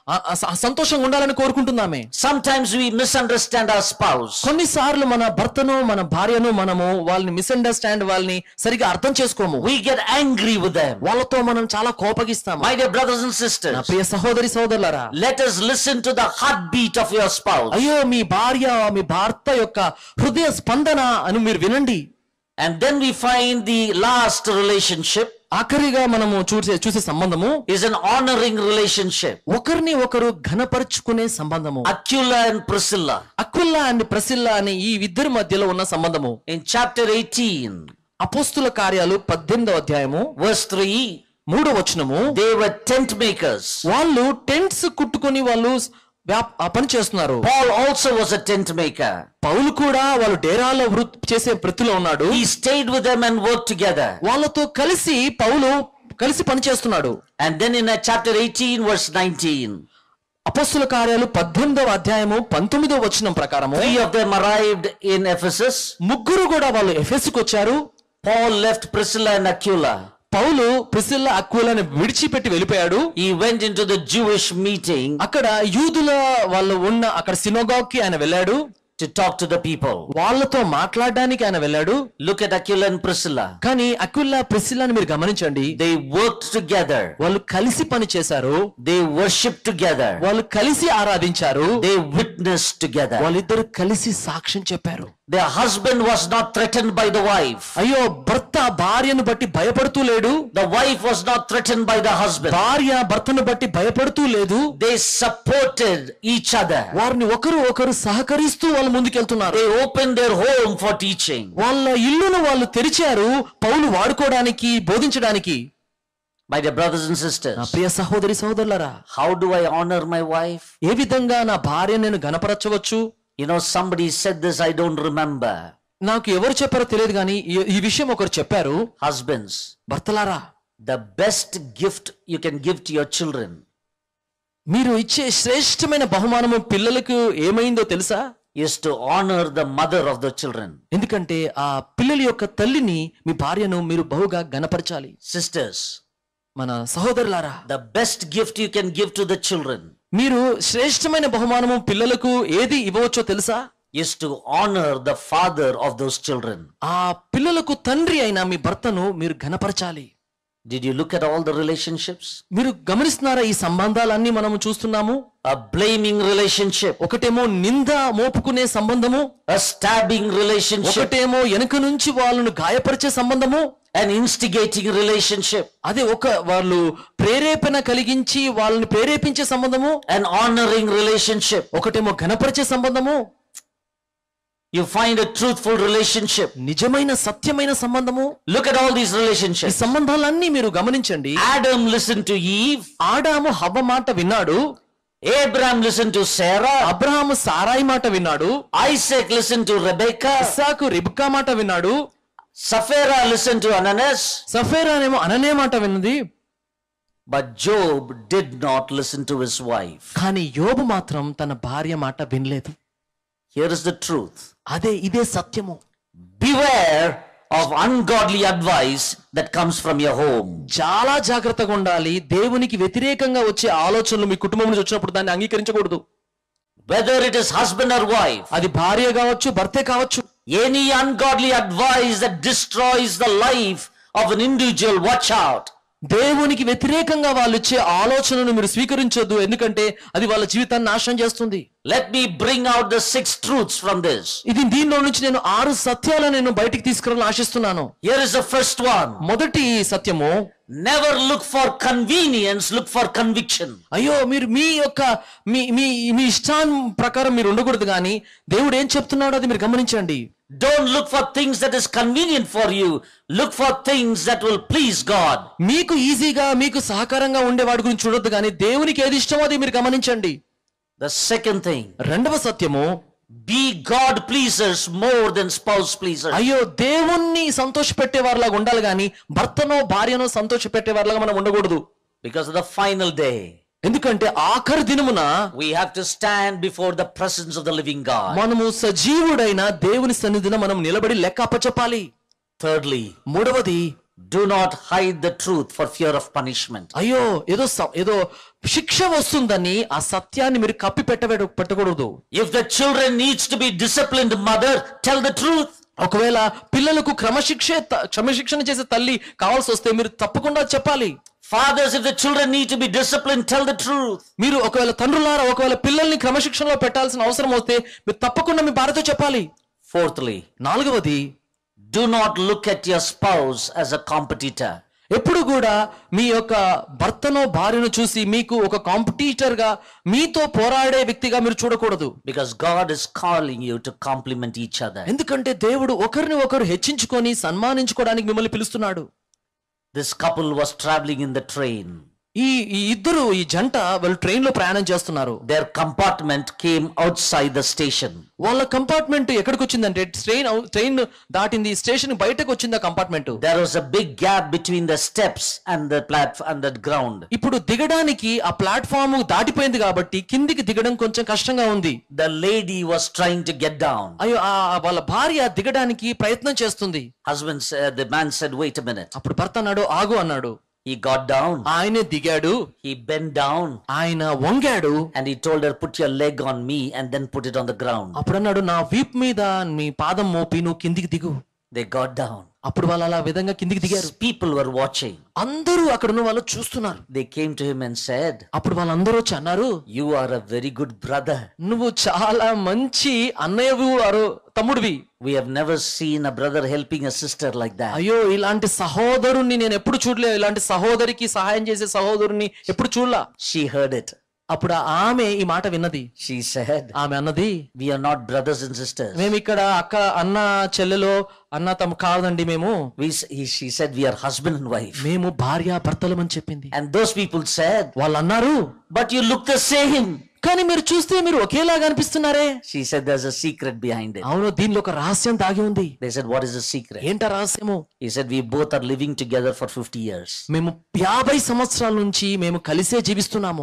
ఆ- ఆ స- సంతోషంగా ఉండాలని కోరుకుంటున్నామే. Sometimes we misunderstand our spouse. కొన్నిసార్లు మన భర్తను మన భార్యను మనము వాళ్ళని మిస్అండర్స్టాండ్ వాళ్ళని సరిగా అర్థం చేసుకోము. We get angry with them. వాళ్ళతో మనం చాలా కోపగిస్తాము. My dear brothers and నా sisters, ప్రియ సహోదరి సహోదరులారా, let us listen to the heartbeat of your spouse. అయ్యో మీ భార్య మీ భర్త యొక్క హృదయ స్పందన అని మీరు వినండి. And then we find the last relationship ఆఖరిగా మనము చూసే చూసే సంబంధము is an honoring relationship. ఒకరిని ఒకరు ఘనపరుచుకునే సంబంధము. Aquila and Priscilla. Aquila and Priscilla అనే ఈ ఇద్దరి మధ్యలో ఉన్న సంబంధము. In chapter eighteen, అపోస్తుల కార్యాలు పద్దెనిమిదవ అధ్యాయము verse three, మూడో వచనము, they were tent makers. వాళ్ళు టెంట్స్ కుట్టుకొని వాళ్ళు వ్యాప్- ఆ పని చేస్తున్నారు. Paul also was a tent maker. పౌలు కూడా వాళ్ళు డేరాలో వృత్తి చేసే వృత్తిలో ఉన్నాడు. He stayed with them and worked together. వాళ్ళతో కలిసి పౌలు కలిసి పని చేస్తున్నాడు. And then in uh, chapter eighteen, verse nineteen, అపోస్తుల కార్యాలు పద్దెనిమిదవ అధ్యాయము పంతొమ్మిదవ వచనం ప్రకారము three of them arrived in Ephesus. ముగ్గురు కూడా వాళ్ళు ఎఫెసుకు వచ్చారు. Paul left Priscilla and Aquila. Paul Priscilla అక్విలాని విడిచిపెట్టి వెళ్ళిపోయాడు. He went into the Jewish meeting అక్కడ యూదుల వాళ్ళు ఉన్న అక్కడ సినోగాగ్ కి ఆయన వెళ్ళాడు. to talk to the people. వాళ్ళతో మాట్లాడడానికి ఆయన వెళ్ళాడు. Look at Aquila and Priscilla. కానీ అక్విలా ప్రిసిల్లాని మీరు గమనించండి. They worked together. వాళ్ళు కలిసి పని చేశారు. They worshiped together. వాళ్ళు కలిసి ఆరాధించారు. They witnessed together. వాళ్ళిద్దరు కలిసి సాక్ష్యం చెప్పారు. Their husband was not threatened by the wife. అయ్యో భర్త భార్యను బట్టి భయపడుతూ లేడు. The wife was not threatened by the husband. భార్య భర్తను బట్టి భయపడుతూ లేదు. They supported each other. వారిని ఒకరు ఒకరు సహకరిస్తూ వాళ్ళు ముందుకెళ్తున్నారు. They opened their home for teaching. వాళ్ళ ఇల్లును వాళ్ళు తెరిచారు పౌలు వాడుకోవడానికి బోధించడానికి. My dear brothers and నా sisters, ప్రియ సహోదరి సహోదరులారా, how do I honor my wife? ఏ విధంగా నా భార్య నేను గణపరచవచ్చు? You know, somebody said this, I don't remember. నాకు ఎవరు చెప్పారో తెలియదు కానీ ఈ- ఈ విషయం ఒకరు చెప్పారు. Husbands, భర్తలారా, the best gift you can give to your children మీరు ఇచ్చే శ్రేష్టమైన బహుమానము పిల్లలకు ఏమైందో తెలుసా? is to honor the mother of the children. ఎందుకంటే ఆ పిల్లల యొక్క తల్లిని మీ భార్యను మీరు బహుగా గణపరచాలి. Sisters, మన సహోదరులారా, the best gift you can give to the children మీరు శ్రేష్టమైన బహుమానము పిల్లలకు ఏది ఇవ్వవచ్చో తెలుసా? is to honor the father of those children. ఆ పిల్లలకు తండ్రి అయిన మీ భర్తను మీరు ఘనపరచాలి. Did you look at all the relationships? మీరు గమనిస్తున్నారా ఈ సంబంధాలన్నీ మనము చూస్తున్నాము? A blaming relationship, ఒకటేమో నింద మోపుకునే సంబంధము, a stabbing relationship, ఒకటేమో వెనుక నుంచి వాళ్ళను గాయపరిచే సంబంధము, an instigating relationship, అదే ఒక వాళ్ళు ప్రేరేపణ కలిగించి వాళ్ళని ప్రేరేపించే సంబంధము, an honoring relationship. ఒకటేమో ఘనపరిచే సంబంధము, You find a truthful relationship. నిజమైన సత్యమైన సంబంధము. Look at all these ఈ relationships. సంబంధాలన్నీ మీరు గమనించండి. Adam listened to Eve. ఆదాము హవ్వ మాట విన్నాడు. Abraham listened to Sarah. Abraham సారాయి మాట విన్నాడు. Isaac listened to Rebekah. ఇస్సాకు రిబ్కా మాట విన్నాడు. Sapphira listened to Ananias. సఫేరానేమో అననే మాట విన్నది. But Job did not listen to his wife. కానీ యోబు మాత్రం తన భార్య మాట వినలేదు. Here is the truth. అదే ఇదే సత్యము. Beware of ungodly advice that comes from your home. చాలా జాగ్రత్తగా ఉండాలి. దేవునికి వ్యతిరేకంగా వచ్చే ఆలోచనలు మీ కుటుంబం నుంచి వచ్చినప్పుడు దాన్ని అంగీకరించకూడదు. Whether it is husband or wife, అది భార్య కావచ్చు, భర్తే కావచ్చు. any ungodly advice that destroys the life of an individual, watch out. దేవునికి వ్యతిరేకంగా వాళ్ళు ఇచ్చే ఆలోచనను మీరు స్వీకరించొద్దు. ఎందుకంటే అది వాళ్ళ జీవితాన్ని నాశనం చేస్తుంది. Let me bring out the six truths from this. ఇది దీనిలో నుంచి నేను ఆరు సత్యాలను నేను బయటికి తీసుకురావాలని ఆశిస్తున్నాను. Here is the first one. మొదటి సత్యము, Never look for convenience, look for conviction. అయ్యో మీరు మీ యొక్క మీ మీ మీ ఇష్టాన్ ప్రకారం మీరు ఉండకూడదు, కానీ దేవుడు ఏం చెప్తున్నాడో అది మీరు గమనించండి. Don't look for things that is convenient for you. Look for things that will please God. మీకు ఈజీగా మీకు సహకారంగా ఉండే వాడి గురించి చూడొద్దు, కానీ దేవునికి ఏది ఇష్టమో అది మీరు గమనించండి. The second thing, రెండవ సత్యము, be God pleasers more than spouse pleasers. అయ్యో దేవుణ్ణి సంతోష పెట్టేవారిలాగా ఉండాలి, కానీ భర్తనో భార్యనో సంతోష పెట్టేవారిలాగా మనం ఉండకూడదు. Because of the final day, ఎందుకంటే ఆఖరి దినమున we have to stand before the presence of the living God. మనము సజీవుడైన దేవుని సన్నిధిన మనం నిలబడి లెక్క అప్పచెప్పాలి. Thirdly, మూడవది, Do not hide the truth for fear of punishment. అయ్యో ఏదో స- ఏదో శిక్ష వస్తుందని ఆ సత్యాన్ని మీరు కప్పి పెట్టబెడ పెట్టకూడదు. If the children needs to be disciplined, mother, tell the truth. ఒకవేళ పిల్లలకు క్రమశిక్ష క్రమశిక్షణ చేసే తల్లి కావాల్సి వస్తే మీరు తప్పకుండా చెప్పాలి. Fathers, if the children need to be disciplined, tell the truth. మీరు ఒకవేళ తండ్రులారా ఒకవేళ పిల్లల్ని క్రమశిక్షణలో పెట్టాల్సిన అవసరం వస్తే మీరు తప్పకుండా మీ భార్యతో చెప్పాలి. Fourthly, నాలుగవది, do not look at your spouse as a competitor. ఎప్పుడు కూడా మీ యొక్క భర్తనో భార్యను చూసి మీకు ఒక కాంపిటీటర్ గా మీతో పోరాడే వ్యక్తిగా మీరు చూడకూడదు. Because God is calling you to complement each other. ఎందుకంటే దేవుడు ఒకరిని ఒకరు హెచ్చించుకొని సన్మానించుకోవడానికి మిమ్మల్ని పిలుస్తున్నాడు. This couple was traveling in the train. ఈ ఈ ఇద్దరు ఈ జంట వాళ్ళు ట్రైన్ లో ప్రయాణం చేస్తున్నారు. Their compartment came outside the station. వాళ్ళ కంపార్ట్మెంట్ ఎక్కడికి వచ్చిందంటే ట్రైన్ ట్రైన్ దాటింది, స్టేషన్ బయటకు వచ్చింది ఆ compartment. There was a big gap between the steps and the platform and the ground. ఇప్పుడు దిగడానికి ఆ ప్లాట్ఫామ్ దాటిపోయింది కాబట్టి కిందికి దిగడం కొంచెం కష్టంగా ఉంది. The lady was trying to get down. అయ్యో ఆ వాళ్ళ భార్య దిగడానికి ప్రయత్నం చేస్తుంది. Husband said, the man said, wait a minute. అప్పుడు భర్త అన్నాడు ఆగు అన్నాడు. He got down. ఆయనే దిగాడు, He bent down ఆయన వంగాడు. and he told her, put your leg on me and then put it on the ground. అప్పుడు అన్నాడు నా వీప్ మీద నీ పాదం మోపి నువ్వు కిందికి దిగు. They got down. అప్పుడు వాళ్ళు అలా విధంగా కిందికి దిగారు. People were watching. అందరూ అక్కడ ఉన్న వాళ్ళు చూస్తున్నారు. They came to him and said, అప్పుడు వాళ్ళందరూ వచ్చి అన్నారు you are a very good brother. నువ్వు చాలా మంచి అన్నయ్యవు అరు తమ్ముడివి. We have never seen a brother helping a sister like that. అయ్యో ఇలాంటి సహోదరుణ్ణి నేను ఎప్పుడు చూడలేదు, ఇలాంటి సహోదరికి సహాయం చేసే సహోదరుని ఎప్పుడు చూడలా. She heard it. అప్పుడు ఆమె ఈ మాట విన్నది. She said, ఆమె అన్నది we are not brothers and sisters. మేము ఇక్కడ అక్క అన్న చెల్లెలో అన్న తమ కాదండి, మేము We, he, she said, we are husband and wife. మేము భార్య భర్తలమని చెప్పింది. And those people said, వాళ్ళు అన్నారు but you look the same. కానీ మీరు చూస్తే మీరు ఒకేలాగా అనిపిస్తున్నారే. She said, there's a secret behind it. అవును దీనిలో ఒక రహస్యం దాగి ఉంది. They said, what is the secret? ఏంట రహస్యము? He said, we both are living together for fifty years. మేము యాభై సంవత్సరాల నుంచి మేము కలిసే జీవిస్తున్నాము.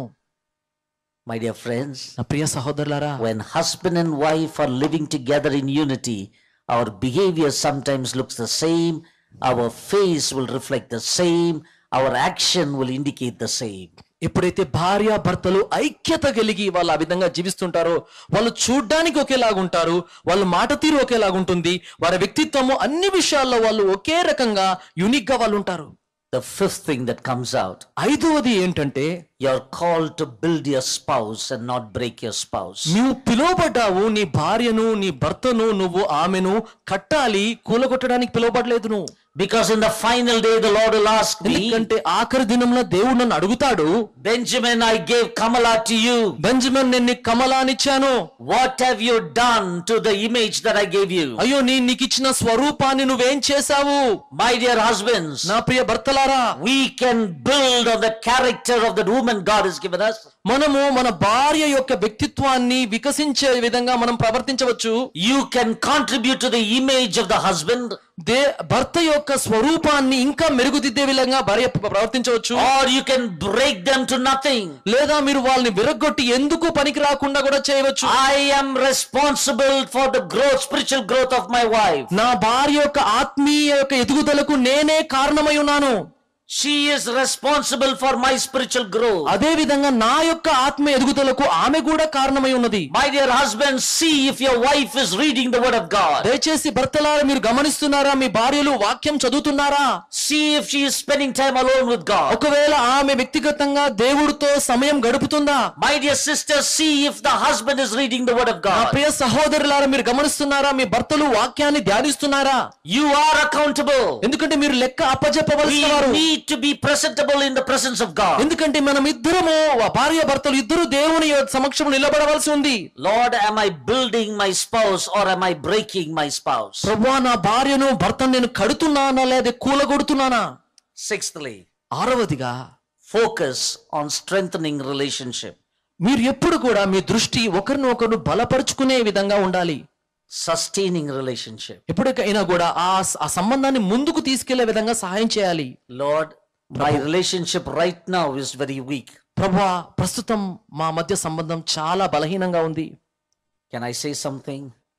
My dear friends, నా ప్రియ సహోదరులారా, when husband and wife are living together in unity, our behavior sometimes looks the same, our face will reflect the same, our action will indicate the same. ఎప్పుడైతే భార్య భర్తలు ఐక్యత కలిగి వాళ్ళు ఆ విధంగా జీవిస్తుంటారో వాళ్ళు చూడ్డానికి ఒకేలాగుంటారు, వాళ్ళ మాట తీరు ఒకేలాగుంటుంది, వారి వ్యక్తిత్వము అన్ని విషయాల్లో వాళ్ళు ఒకే రకంగా యునిక్ గా వాళ్ళు ఉంటారు. The fifth thing that comes out, ఐదవది ఏంటంటే you're called to build your spouse and not break your spouse. నువ్వు పిలువబడ్డావు నీ భార్యను నీ భర్తను నువ్వు ఆమెను కట్టాలి, కూలగొట్టడానికి పిలువబడలేదు నువ్వు. Because in the final day the Lord will ask me, ఎందుకంటే ఆఖరి దినంలో దేవుడు నన్ను అడుగుతాడు, Benjamin, I gave Kamala to you. Benjamin నేను నీకు కమలానిచ్చాను, What have you done to the image that I gave you? అయ్యో నీ నీకు ఇచ్చిన స్వరూపాన్ని నువ్వేం చేశావు? My dear husbands, నా ప్రియ భర్తలారా, we can build on the character of that woman God has given us. మనము మన భార్య యొక్క వ్యక్తిత్వాన్ని వికసించే విధంగా మనం ప్రవర్తించవచ్చు. You can contribute to the image of the husband, దే భర్త యొక్క స్వరూపాన్ని ఇంకా మెరుగుదిద్దే విధంగా భార్య ప్రవర్తించవచ్చు. or you can break them to nothing. లేదా మీరు వాళ్ళని విరగొట్టి ఎందుకు పనికి రాకుండా కూడా చేయవచ్చు. I am responsible for the growth, spiritual growth of my wife. నా భార్య యొక్క ఆత్మీయ యొక్క ఎదుగుదలకు నేనే కారణమై ఉన్నాను. She is responsible for my spiritual growth. అదే విధంగా నా యొక్క ఆత్మ ఎదుగుదలకు ఆమె కూడా కారణమై ఉన్నది. My dear husband, see if your wife is reading the word of God. దయచేసి భర్తలారా మీరు గమనిస్తున్నారా, మీ భార్యలు వాక్యం చదువుతున్నారా? See if she is spending time alone with God. ఒకవేళ ఆమె వ్యక్తిగతంగా దేవుడితో సమయం గడుపుతుందా? My dear sister, see if the husband is reading the word of నా God. ప్రియ సహోదరులారా మీరు గమనిస్తున్నారా, మీ భర్తలు వాక్యాన్ని ధ్యానిస్తున్నారా? You are accountable. ఎందుకంటే మీరు లెక్క అప్పజెప్పవలసిన We వారు. need to be presentable in the presence of God. ఎందుకంటే మనం ఇద్దరము భార్య భర్తలు ఇద్దరు దేవుని సమక్షంలో నిలబడవలసి ఉంది. Lord, am I building my spouse or am I breaking my spouse? ప్రభువా నా భార్యను భర్తను నేను కడుతున్నానా లేదా కూలగొడుతున్నానా? Sixthly, ఆరవదిగా focus on strengthening relationship. మీరు ఎప్పుడు కూడా మీ దృష్టి ఒకరిని ఒకరు బలపరుచుకునే విధంగా ఉండాలి. Sustaining relationship. ఎప్పటికైనా కూడా ఆ ఆ సంబంధాన్ని ముందుకు తీసుకెళ్లే విధంగా సహాయం చేయాలి. Lord, my relationship right now is very weak. ప్రభువా ప్రస్తుతం మా మధ్య సంబంధం చాలా బలహీనంగా ఉంది. Can I say something?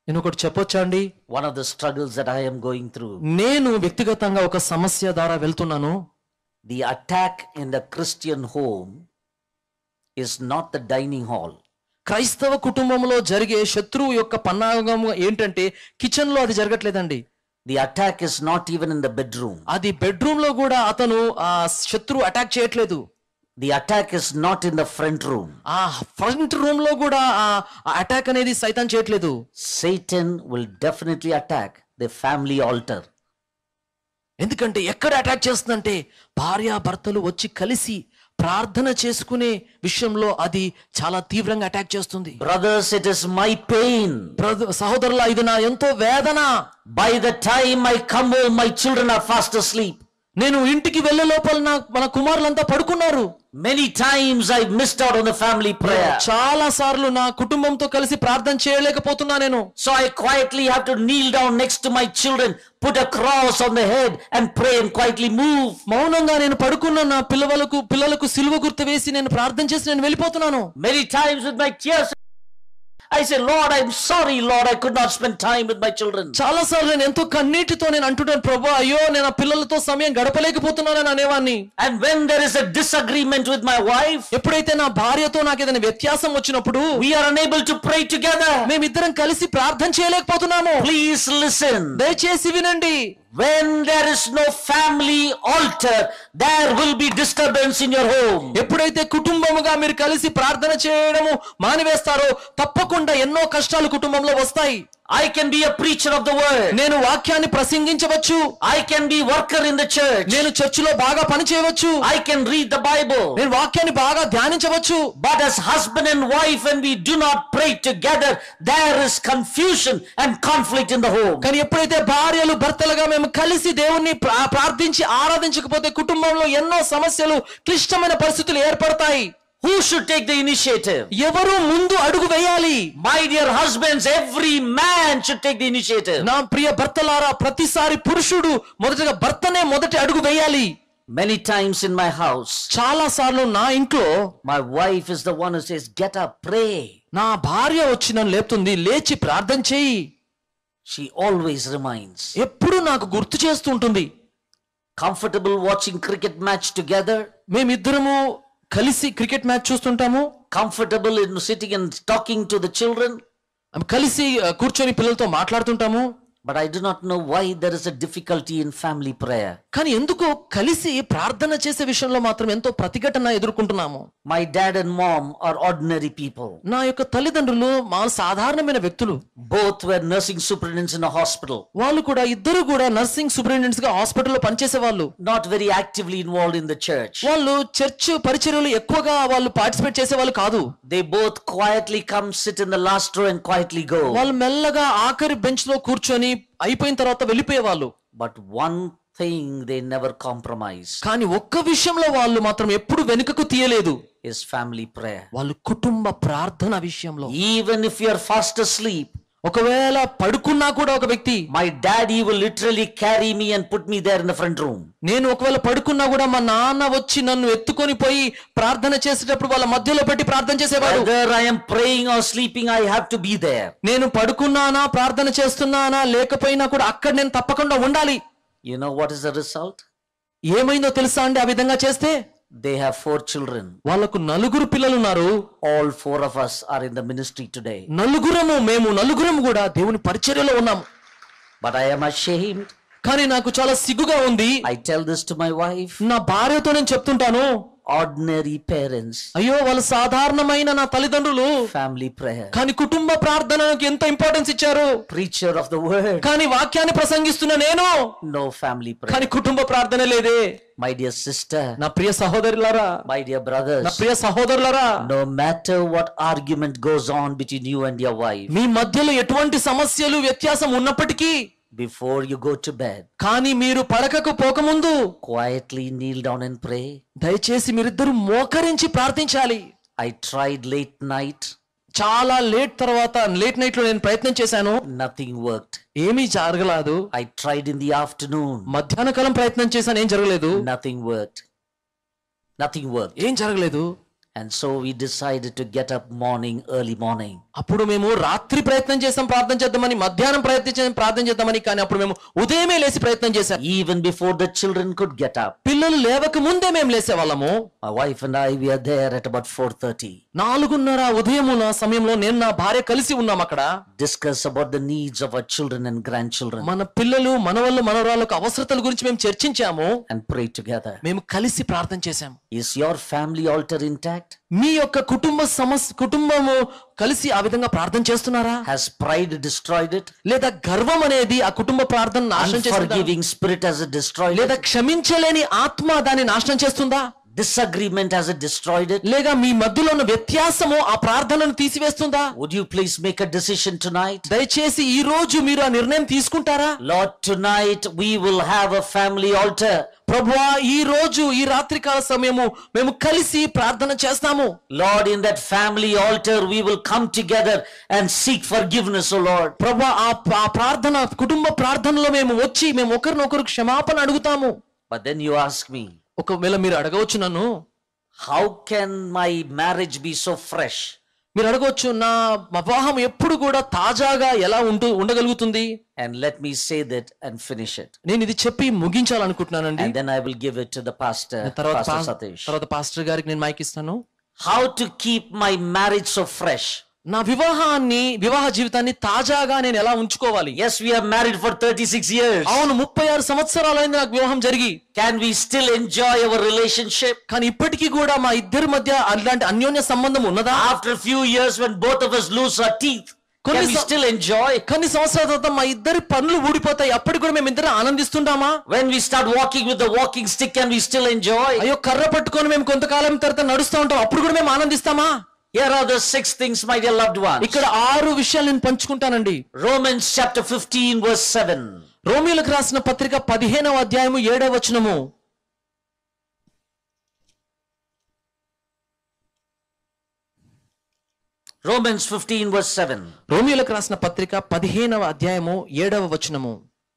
నేను ఒకటి చెప్పొచ్చా అండి? One of the struggles that I am going through. నేను వ్యక్తిగతంగా ఒక సమస్య ద్వారా వెళ్తున్నాను. The attack in the Christian home is not the dining hall. క్రైస్తవ కుటుంబంలో జరిగే శత్రువు యొక్క పన్నాగం ఏంటంటే కిచెన్ లో అది జరగట్లేదండి. The attack is not even in the bedroom. అది బెడ్రూమ్ లో కూడా అతను ఆ శత్రువు అటాక్ చేయట్లేదు. The attack is not in the front room. ఆ ఫ్రంట్ రూమ్ లో కూడా ఆ అటాక్ అనేది సైతాన్ చేయట్లేదు. Satan will definitely attack the family altar. ఎందుకంటే ఎక్కడ అటాక్ చేస్తుందంటే భార్య భర్తలు వచ్చి కలిసి ప్రార్థన చేసుకునే విషయంలో అది చాలా తీవ్రంగా అటాక్ చేస్తుంది. Brothers, it is my pain. సహోదరులా, ఇది నా ఎంతో వేదన. By the time I come home, my children are fast asleep. నేను ఇంటికి వెళ్ళే లోపల నా మన కుమారులంతా పడుకున్నారు. Many times I missed out on the family prayer. చాలా సార్లు నా కుటుంబంతో కలిసి ప్రార్థన చేయలేకపోతున్నా నేను. So I quietly have to kneel down next to my children, put a cross on the head and pray and quietly move. మౌనంగా నేను పడుకున్న నా పిల్లలకు పిల్లలకు సిలువ గుర్తు వేసి నేను ప్రార్థన చేసి నేను వెళ్ళిపోతున్నాను. Many times with my tears I say, Lord, I'm sorry, Lord, I could not spend time with my children. చాలా సార్లు నేను ఎంతో కన్నీటితో నేను అంటున్నాను, ప్రభువా అయ్యో నేను ఆ పిల్లలతో సమయం గడపలేకపోతున్నానని అనేవాన్ని. And when there is a disagreement with my wife, ఎప్పుడైతే నా భార్యతో నాకు ఏదైనా వ్యత్యాసం వచ్చినప్పుడు we are unable to pray together. మేమిద్దరం కలిసి ప్రార్థన చేయలేకపోతున్నాము. Please listen. దయచేసి వినండి. When there is no family altar, there will be disturbance in your home. ఎప్పుడైతే కుటుంబముగా మీరు కలిసి ప్రార్థన చేయడము మానివేస్తారో తప్పకుండా ఎన్నో కష్టాలు కుటుంబంలో వస్తాయి. I can be a preacher of the word. నేను వాక్యాన్ని ప్రసంగించవచ్చు. I can be worker in the church. నేను చర్చిలో బాగా పని చేయవచ్చు. I can read the Bible. నేను వాక్యాన్ని బాగా ధ్యానించవచ్చు. But as husband and wife, when we do not pray together, there is confusion and conflict in the home. కానీ ఎప్పుడైతే భార్యలు భర్తలుగా మేము కలిసి దేవుణ్ణి ప్రార్థించి ఆరాధించకపోతే కుటుంబంలో ఎన్నో సమస్యలు క్లిష్టమైన పరిస్థితులు ఏర్పడతాయి. Who should take the initiative? ఎవరు ముందు అడుగు వేయాలి? My dear husbands, every man should take the initiative. నా ప్రియ భర్తలారా, ప్రతిసారి పురుషుడు మొదటగా భర్తనే మొదటి అడుగు వేయాలి. Many times in my house, చాలా సార్లు నా ఇంట్లో my wife is the one who says, get up, pray. నా భార్య వచ్చి నన్ను లేపుతుంది, లేచి ప్రార్థన చేయి. She always reminds. ఎప్పుడు నాకు గుర్తు చేస్తూ ఉంటుంది. Comfortable watching cricket match together. మేమిద్దరము కలిసి క్రికెట్ మ్యాచ్ చూస్తుంటాము. Comfortable in sitting and talking to the children. కలిసి కూర్చొని పిల్లలతో మాట్లాడుతుంటాము. But I do not know why there is a difficulty in family prayer. కానీ ఎందుకో కలిసి ప్రార్థన చేసే విషయంలో మాత్రం ఎంతో ప్రతిఘటన ఎదుర్కొంటున్నాము. My dad and mom are ordinary people. నా యొక్క తల్లిదండ్రులు మా సాధారణమైన వ్యక్తులు. Both were nursing superintendents in a hospital. వాళ్ళు కూడా ఇద్దరు కూడా నర్సింగ్ సూపరింటెండెంట్స్ గా హాస్పిటల్లో పనిచేసే వాళ్ళు. Not very actively involved in the church. వాళ్ళు చర్చ్ పరిచర్యలు ఎక్కువగా వాళ్ళు పార్టిసిపేట్ చేసే వాళ్ళు కాదు. They both quietly come sit in the last row and quietly go. వాళ్ళు మెల్లగా ఆఖరి బెంచ్ లో కూర్చొని అయిపోయిన తర్వాత వెళ్ళిపోయేవాళ్ళు. But one thing they never compromise. కానీ ఒక్క విషయంలో వాళ్ళు మాత్రం ఎప్పుడు వెనుకకు తీయలేదు. Is family prayer. వాళ్ళు కుటుంబ ప్రార్థన విషయంలో. Even if you are fast asleep, ఒకవేళ పడుకున్నా కూడా ఒక వ్యక్తి, my daddy will literally carry me and put me there in the front room. నేను ఒకవేళ పడుకున్నా కూడా మా నాన్న వచ్చి నన్ను ఎత్తుకొని పోయి ప్రార్థన చేసేటప్పుడు వాళ్ళ మధ్యలో పెట్టి ప్రార్థన చేసేవాడు. Whether I am praying or sleeping, I have to be there. నేను పడుకున్నానా ప్రార్థన చేస్తున్నానా లేకపోయినా కూడా అక్కడ నేను తప్పకుండా ఉండాలి. You know what is the result? ఏమైందో తెలుసా అండి? ఆ విధంగా చేస్తే they have four children. వాళ్ళకు నలుగురు పిల్లలు ఉన్నారు. All four of us are in the ministry today. నలుగురము మేము నలుగురము కూడా దేవుని పరిచర్యలో ఉన్నాం. But I am ashamed. కానీ నాకు చాలా సిగ్గుగా ఉంది. I tell this to my wife. నా భార్యతో నేను చెప్తుంటాను, ordinary parents, అయ్యో వాళ్ళు సాధారణమైన నా తల్లిదండ్రులు family prayer, కానీ కుటుంబ ప్రార్థనకు ఎంత ఇంపార్టెన్స్ ఇచ్చారు. preacher of the word, కానీ వాక్యాన్ని ప్రసంగిస్తున్న నేను, no family prayer. కానీ కుటుంబ ప్రార్థన లేదే. My dear sister, నా ప్రియ సహోదరులారా, my dear brothers, నా ప్రియ సహోదరులారా, no matter what argument goes on between you and your wife, మీ మధ్యలో ఎటువంటి సమస్యలు వ్యత్యాసం ఉన్నప్పటికీ, before you go to bed, కానీ మీరు పడకకు పోకముందు quietly kneel down and pray. దయచేసి మీరిద్దరు మోకరించి ప్రార్థించాలి. I tried late night, చాలా లేట్ తర్వాత లేట్ నైట్ లో నేను ప్రయత్నం చేశాను, nothing worked. ఏమీ జరగలేదు. I tried in the afternoon, మధ్యాహ్న కాలం ప్రయత్నం చేశాను, ఏం జరగలేదు. nothing worked. Nothing worked. ఏం జరగలేదు. And so we decided to get up morning, early morning. అప్పుడు మేము రాత్రి ప్రయత్నం చేసాం ప్రార్థన చేద్దామని, మధ్యాహ్నం ప్రయత్నం చేసాం ప్రార్థన చేద్దామని, కానీ అప్పుడు మేము ఉదయమే లేచి ప్రయత్నం చేశాం. Even before the children could get up. పిల్లలు లేవక ముందే మేము లేసే వాళ్ళము. My wife and I, we are there at about four thirty. నాలుగున్నర ఉదయమున సమయంలో నేను నా భార్య కలిసి ఉన్నాం అక్కడ. Discuss about the needs of our children and grandchildren. మన పిల్లలు మనవళ్ళు మనవరాళ్ళకు అవసరతల గురించి మేము చర్చించాము. And pray together. మేము కలిసి ప్రార్థన చేశాము. Is your family altar intact? మీ యొక్క కుటుంబ సమస్య కుటుంబము కలిసి ఆ విధంగా ప్రార్థన చేస్తున్నారా? Has pride destroyed it? లేదా గర్వం అనేది ఆ కుటుంబ ప్రార్థన నాశనం చేస్తుందా? Unforgiving spirit has it destroyed లేదా it? క్షమించలేని ఆత్మ దాన్ని నాశనం చేస్తుందా? Disagreement has it destroyed it? లేక మీ మధ్యలో ఉన్న వ్యత్యాసము ఆ ప్రార్థనను తీసివేస్తుందా? Would you please make a decision tonight? దయచేసి ఈ రోజు మీరు ఆ నిర్ణయం తీసుకుంటారా? Lord, tonight we will have a family altar. ప్రభువా, ఈ రోజు ఈ రాత్రికాల సమయము మేము కలిసి ప్రార్థన చేస్తాము. Lord, in that family altar we will come together and seek forgiveness, O Lord. ప్రభువా, ఆ ప్రార్థన కుటుంబ ప్రార్థనలో మేము వచ్చి మేము ఒకరినొకరు క్షమాపణ అడుగుతాము. But then you ask me, ఒకవేళ మీరు అడగవచ్చు నన్ను, how can my marriage be so fresh? మీరు అడగవచ్చు, నా వివాహం ఎప్పుడు కూడా తాజాగా ఎలా ఉంటూ ఉండగలుగుతుంది? And let me say that and finish it. నేను ఇది చెప్పి ముగించాలనుకుంటున్నానండి. And then I will give it to the pastor, తర్వాత Pastor Satish. తర్వాత పాస్టర్ గారికి నేను మైక్ ఇస్తాను. How to keep my marriage so fresh? నా వివాహాన్ని వివాహ జీవితాన్ని తాజాగా నేను ఎలా ఉంచుకోవాలి? Yes, we are married for thirty-six years. అవును, ముప్పై ఆరు సంవత్సరాలైంది నాకు వివాహం జరిగి. Can we still enjoy our relationship? కానీ ఇప్పటికీ కూడా మా ఇద్దరి మధ్య అలాంటి అన్యోన్య సంబంధం ఉన్నదా? After a few years when both of us lose our teeth, can we still enjoy? కొన్ని సంవత్సరాల తర్వాత మా ఇద్దరి పనులు ఊడిపోతాయి, అప్పటికి కూడా మేము ఇద్దరు ఆనందిస్తుంటామా? When we start walking with the walking stick, can we still enjoy? అయ్యో, కర్ర పట్టుకొని మేము కొంతకాలం తర్వాత నడుస్తూ ఉంటాం, అప్పుడు కూడా మేము ఆనందిస్తామా? Here are the six things, my dear loved ones. ఇక్కడ ఆరు విషయాలు నేను పంచుకుంటానండి. Romans chapter fifteen verse seven. రోమీయులకు రాసిన పత్రిక పదిహేనవ అధ్యాయము ఏడవ వచనము. Romans fifteen verse seven. రోమీయులకు రాసిన పత్రిక పదిహేనవ అధ్యాయము ఏడవ వచనము.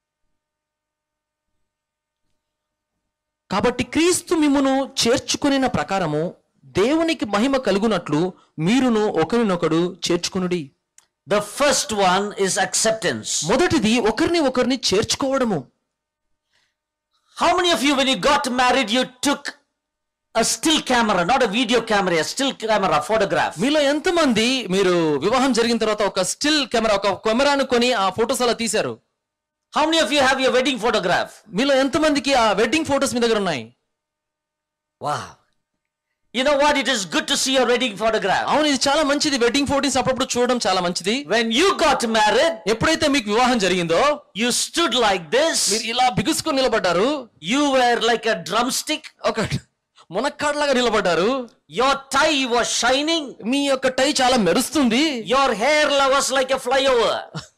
కాబట్టి క్రీస్తు మిమ్మును చేర్చుకొనిన ప్రకారము దేవునికి మహిమ కలుగునట్లు మీరును ఒకరినొకడు చేర్చుకొనుడి. The first one is acceptance. మొదటిది ఒకరిని ఒకరిని చేర్చుకోవడము. How many of you, when you got married, you took a still camera, not a video camera, a still camera photograph? మీలో ఎంతమంది మీరు వివాహం జరిగిన తర్వాత ఒక స్టిల్ కెమెరా, ఒక కెమెరాను కొని ఆ ఫోటోస్ అలా తీశారు? How many of you have your wedding photograph? మీలో ఎంతమందికి ఆ వెడ్డింగ్ ఫోటోస్ మీ దగ్గర ఉన్నాయి? Wow. You know what? It is good to see your wedding photograph. అవును, ఇది చాలా మంచిది. వెడ్డింగ్ ఫోటోస్ అప్పుడప్పుడు చూడడం చాలా మంచిది. When you got married, ఎప్పుడైతే మీకు వివాహం జరిగిందో you stood like this. మీరు ఇలా బిగుసుకొని నిలబడ్డారు. You were like a drumstick. ఒక మునక్కాడలాగా నిలబడ్డారు. Your tie was shining. మీ యొక్క టై చాలా మెరుస్తుంది. Your hair was like a flyover.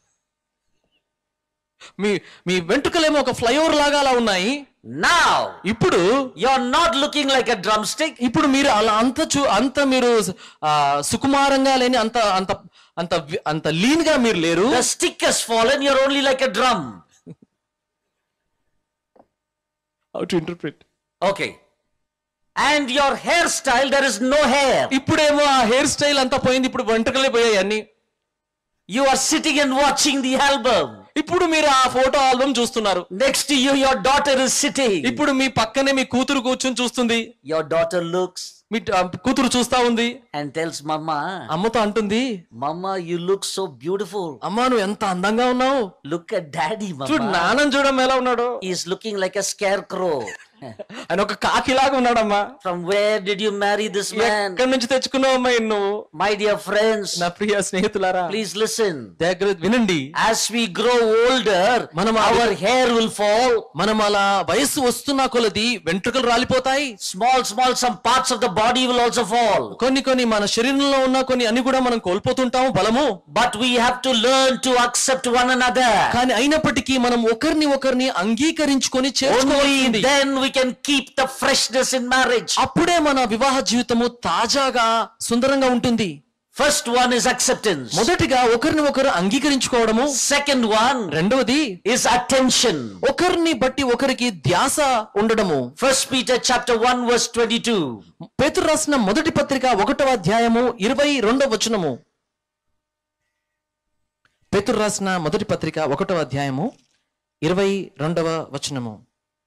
మీ మీ వెంట్రుకలేమో ఒక ఫ్లైఓవర్ లాగా అలా ఉన్నాయి. Now, ఇప్పుడు you're not looking like a drumstick. ఇప్పుడు మీరు అలా అంత చూ అంత మీరు సుకుమారంగా లేని అంత అంత అంత అంత లీన్ గా మీరు లేరు. The stick has fallen. You're only like a drum. How to interpret? Okay. And your hairstyle, there is no hair. ఇప్పుడేమో ఆ హెయిర్ స్టైల్ అంతా పోయింది. ఇప్పుడు వెంట్రుకలే పోయాయి అన్ని. You are sitting and watching the album. ఇప్పుడు మీరు ఆ ఫోటో ఆల్బమ్ చూస్తున్నారు. Next to you, your daughter is sitting. ఇప్పుడు మీ పక్కనే మీ కూతురు కూర్చొని చూస్తుంది. Your daughter looks మీ కూతురు చూస్తా ఉంది and tells Mama, అమ్మతో అంటుంది, Mama, you look so beautiful. అమ్మా, నువ్వు ఎంత అందంగా ఉన్నావు. Look at daddy, Mama. చూడు నాన్నని చూడడం ఎలా ఉన్నాడు. He is looking like a scarecrow. ఆయన ఒక కాకిలాగా ఉన్నాడమ్మా. From where did you marry this man? ఎక్కడి నుంచి తెచ్చుకున్నావు అమ్మా నువ్వు? My dear friends, నా ప్రియ స్నేహితులారా, please listen. దగ్గర వినండి. As we grow older, మనం our hair will fall. మనం అలా వయసు వస్తున్న కొలది వెంట్రుకలు రాలిపోతాయి. Small, small, some parts of the body will also fall. కొన్ని కొన్ని మన శరీరంలో ఉన్న కొన్ని అన్ని కూడా మనం కోల్పోతుంటాము బలము. But we have to learn to accept one another. కానీ అయినప్పటికీ మనం ఒకరిని ఒకరిని అంగీకరించుకొని చేర్చుకోవాలి. Then we can keep the freshness in marriage. అప్పుడే మన వివాహ జీవితము తాజాగా సుందరంగా ఉంటుంది. First one is acceptance. మొదటిగా ఒకరిని ఒకరు అంగీకరించుకోవడము. Second one రెండవది is attention. ఒకరిని బట్టి ఒకరికి ధ్యాస ఉండడము. First Peter chapter one verse twenty-two. పేతురు రాసిన మొదటి పత్రిక ఒకటవ అధ్యాయము ఇరవై రెండవ వచనము. పేతురు రాసిన మొదటి పత్రిక ఒకటవ అధ్యాయము ఇరవై రెండవ వచనము.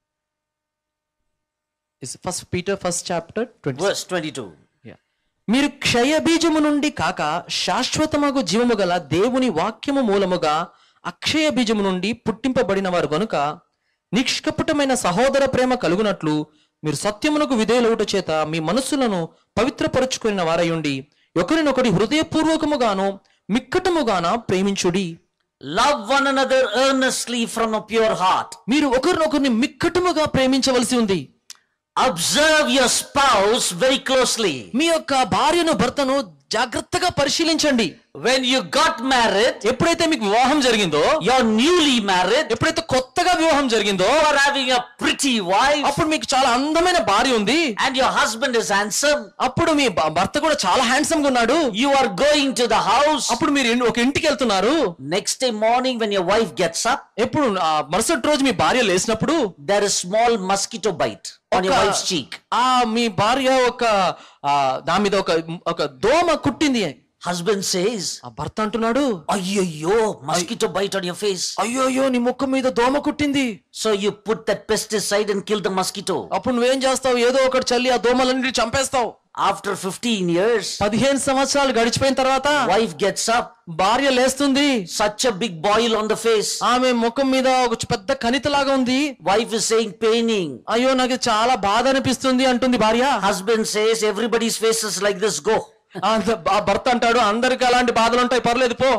Is first Peter first chapter verse twenty-two. మీరు క్షయ బీజము నుండి కాక శాశ్వతమగు జీవము గల దేవుని వాక్యము మూలముగా అక్షయ బీజము నుండి పుట్టింపబడిన వారు గనుక నిష్కపటమైన సహోదర ప్రేమ కలుగునట్లు మీరు సత్యమునకు విధేయులవుట చేత మీ మనస్సులను పవిత్రపరుచుకున్న వారయుండి ఒకరినొకటి హృదయపూర్వకముగాను మిక్కటముగాన ప్రేమించుడి. Love one another earnestly from a pure heart. మీరు ఒకరినొకరిని మిక్కటముగా ప్రేమించవలసి ఉంది. Observe your spouse very closely. మీ యొక్క భార్యను భర్తను జాగ్రత్తగా పరిశీలించండి. When you got married, ఎప్పుడైతే మీకు వివాహం జరిగిందో, you're newly married, ఎప్పుడైతే కొత్తగా వివాహం జరిగిందో, you are having a pretty wife, అప్పుడు మీకు చాలా అందమైన భార్య ఉంది, and your husband is handsome, అప్పుడు మీ భర్త కూడా చాలా హ్యాండ్సమ్ గా ఉన్నాడు. you are going to the house, అప్పుడు మీరు ఒక ఇంటికి వెళ్తున్నారు. next day morning when your wife gets up, ఎప్పుడు మరుసటి రోజు మీ భార్య లేచినప్పుడు there is small mosquito bite on your wife's cheek. ఆ మీ భార్య ఒక దాని మీద ఒక ఒక దోమ కుట్టింది. Husband says, ఆ భర్త అంటున్నాడు, అయ్యయ్యో mosquito bite on your face. అయ్యయ్యో నీ ముఖం మీద దోమ కుట్టింది. So you put that pesticide and kill the mosquito. అప్పుడు నువ్వేం చేస్తావు? ఏదో ఒకటి చల్లి ఆ దోమలన్నిటిని చంపేస్తావు. After fifteen years, పదిహేను సంవత్సరాలు గడిచిపోయిన తర్వాత wife gets up, భార్య లేస్తుంది. such a big boil on the face. ఆమె ముఖం మీద ఒక పెద్ద కణితలాగా ఉంది. Wife is saying paining. అయ్యో నాకు చాలా బాధ అనిపిస్తుంది అంటుంది భార్య. Husband says everybody's face is like this, go. ఆ భర్త అంటాడు, అందరికి అలాంటి బాధలు ఉంటాయి, పర్లేదు పో.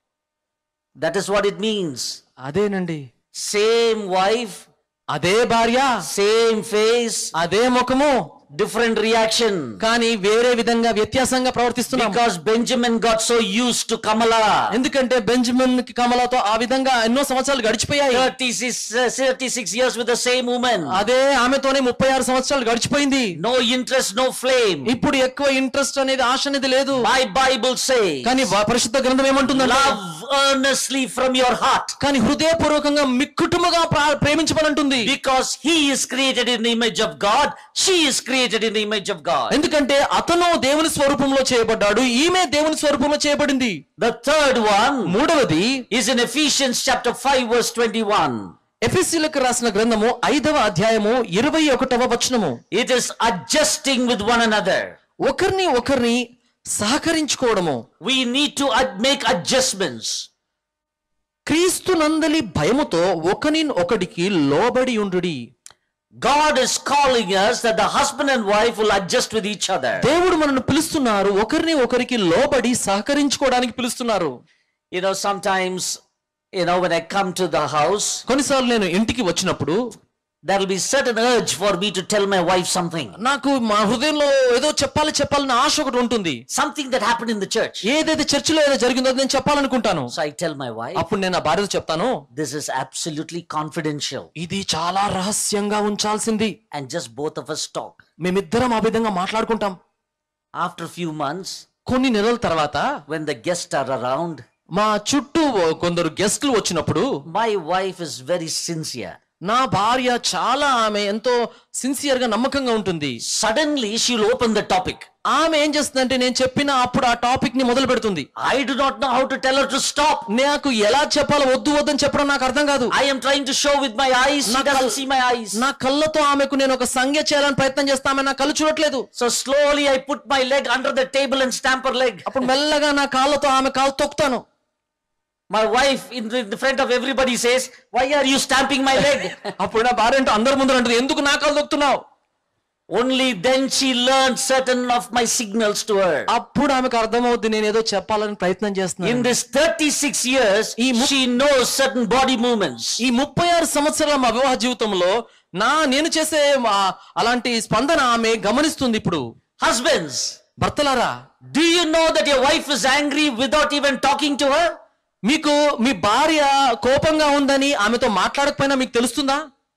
That is what it means. అదేనండి, same wife, అదే భార్య, same face, అదే ముఖము, different reaction. కానీ వేరే విధంగా వ్యత్యాసంగా ప్రవర్తిస్తున్నాం. Because Benjamin got so used to Kamala. ఎందుకంటే బెంజమిన్ కి కమలాతో ఆ విధంగా ఎన్నో సంవత్సరాలు గడిచిపోయాయి. thirty-six years with the same woman. అదే ఆమెతోనే ముప్పై ఆరు సంవత్సరాలు గడిచిపోయింది. No interest, no flame. ఇప్పుడు ఎక్కువ ఇంట్రెస్ట్ అనేది, ఆశ అనేది లేదు. My Bible says, కానీ పరిశుద్ధ గ్రంథం ఏమంటుందంటే, love earnestly from your heart. కానీ హృదయపూర్వకంగా మిక్కుటముగా ప్రేమించమనంటుంది. Because he is created in the image of God, she is created in the image of God. ఎందుకంటే అతను దేవుని స్వరూపంలో చేయబడ్డాడు, ఈమె దేవుని స్వరూపంలో చేయబడింది. The third one, మూడవది is in Ephesians chapter five verse twenty-one. ఎఫెసీయులకు రాసిన గ్రంథము ఐదవ అధ్యాయము ఇరవై ఒకటవ వచనము. It is adjusting with one another. ఒకరిని ఒకరిని సహకరించుకోవడము. We need to make adjustments. క్రీస్తు నందలి భయముతో ఒకని ఒకడికి లోబడి ఉండుడి. God is calling us that the husband and wife will adjust with each other. దేవుడు మనల్ని పిలుస్తున్నారు, ఒకరిని ఒకరికి లోబడి సహకరించుకోవడానికి పిలుస్తున్నారు. You know, sometimes, you know, when I come to the house, కొన్నిసార్లు నేను ఇంటికి వచ్చినప్పుడు there will be certain urge for me to tell my wife something. నాకు మా హృదయంలో ఏదో చెప్పాలి చెప్పాలని ఆశ ఒకటి ఉంటుంది. Something that happened in the church. ఏదైతే చర్చిలో ఏదో జరిగిందో నేను చెప్పాలనుకుంటాను. So I tell my wife, అప్పుడు నేను నా భార్యతో చెప్తాను, this is absolutely confidential. ఇది చాలా రహస్యంగా ఉంచాల్సింది. And just both of us talk. మేమిద్దరం ఆ విధంగా మాట్లాడుకుంటాం. After a few months, కొన్ని నెలల తర్వాత, when the guests are around, మా చుట్టూ కొందరు గెస్ట్లు వచ్చినప్పుడు, my wife is very sincere. నా భార్య చాలా, ఆమె ఎంతో సిన్సియర్ గా నమ్మకంగా ఉంటుంది. Suddenly she will open the topic. ఆమె ఏం చేస్తుందంటే నేను చెప్పిన అప్పుడు ఆ టాపిక్ ని మొదలు పెడుతుంది. I do not know how to tell her to stop. నాకు ఎలా చెప్పాలో, వద్దు వద్దని చెప్పడం నాకు అర్థం కాదు. I am trying to show with my eyes, she doesn't see my eyes. నా కళ్ళతో ఆమెకు నేను ఒక సంజ్ఞ చేయాలని ప్రయత్నం చేస్తా, ఆమె నా కళ్ళు చూడట్లేదు. So slowly I put my leg under the table and stamp her leg. అప్పుడు మెల్లగా నా కాళ్ళతో ఆమె కాలు తొక్కుతాను. My wife in the front of everybody says, why are you stamping my leg? అప్పుడు నా భార్య అంటే అందరి ముందు అంటుంది, ఎందుకు నా కాలు తొక్కుతున్నావు? Only then she learned certain of my signals to her. అప్పుడు ఆమెకు అర్థమవుద్ది నేను ఏదో చెప్పాలని ప్రయత్నం చేస్తున్నాను. In this thirty-six years, she knows certain body movements. ఈ ముప్పై ఆరు సంవత్సరాల మా వివాహ జీవితంలో నా నేను చేసే అలాంటి స్పందన ఆమె గమనిస్తుంది. ఇప్పుడు husbands, భర్తలారా, do you know that your wife is angry without even talking to her? మీకు మీ భార్య కోపంగా ఉందని ఆమెతో మాట్లాడకపోయినా మీకు తెలుస్తుందా?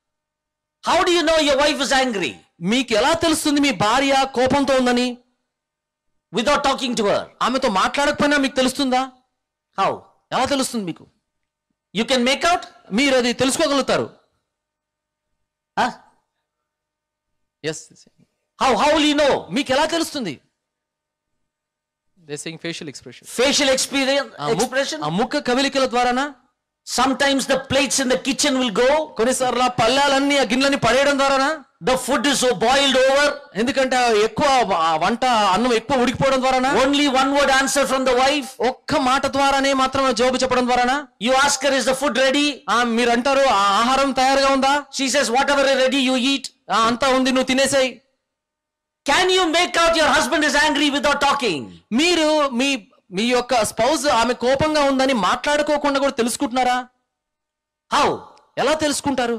How do you know your wife is angry? మీకు ఎలా తెలుస్తుంది మీ భార్య కోపంతో ఉందని? without talking to her? ఆమెతో మాట్లాడకపోయినా మీకు తెలుస్తుందా? How? ఎలా తెలుస్తుంది మీకు? You can make out? మీరు అది తెలుసుకోగలుగుతారు. Huh? Yes. How? How will you know? మీకు ఎలా తెలుస్తుంది? They saying facial expression. Facial experience, expression? ఆ ముఖ కవలికల ద్వారానా? Sometimes the plates in the kitchen will go. కొన్నిసార్లు ఆ పళ్ళాలన్నీ ఆ గిన్నెలని పడేయడం ద్వారానా? The food is so boiled over. ఎందుకంటే ఎక్కువ వంట అన్నం ఎక్కువ ఉడికిపోవడం ద్వారానా? Only one word answer from the wife. ఒక్క మాట ద్వారానే మాత్రమే జవాబు చెప్పడం ద్వారానా? You ask her, is the food ready? ఆ మీరు అంటారు ఆ ఆహారం తయారుగా ఉందా? She says, whatever is ready you eat. ఆ అంతా ఉంది, నువ్వు తినేసేయ్. Can you make out your husband is angry without talking? మీరు మీ మీ యొక్క స్పౌజ్ ఆమె కోపంగా ఉందని మాట్లాడుకోకుండా కూడా తెలుసుకుంటున్నారా? How? ఎలా తెలుసుకుంటారు?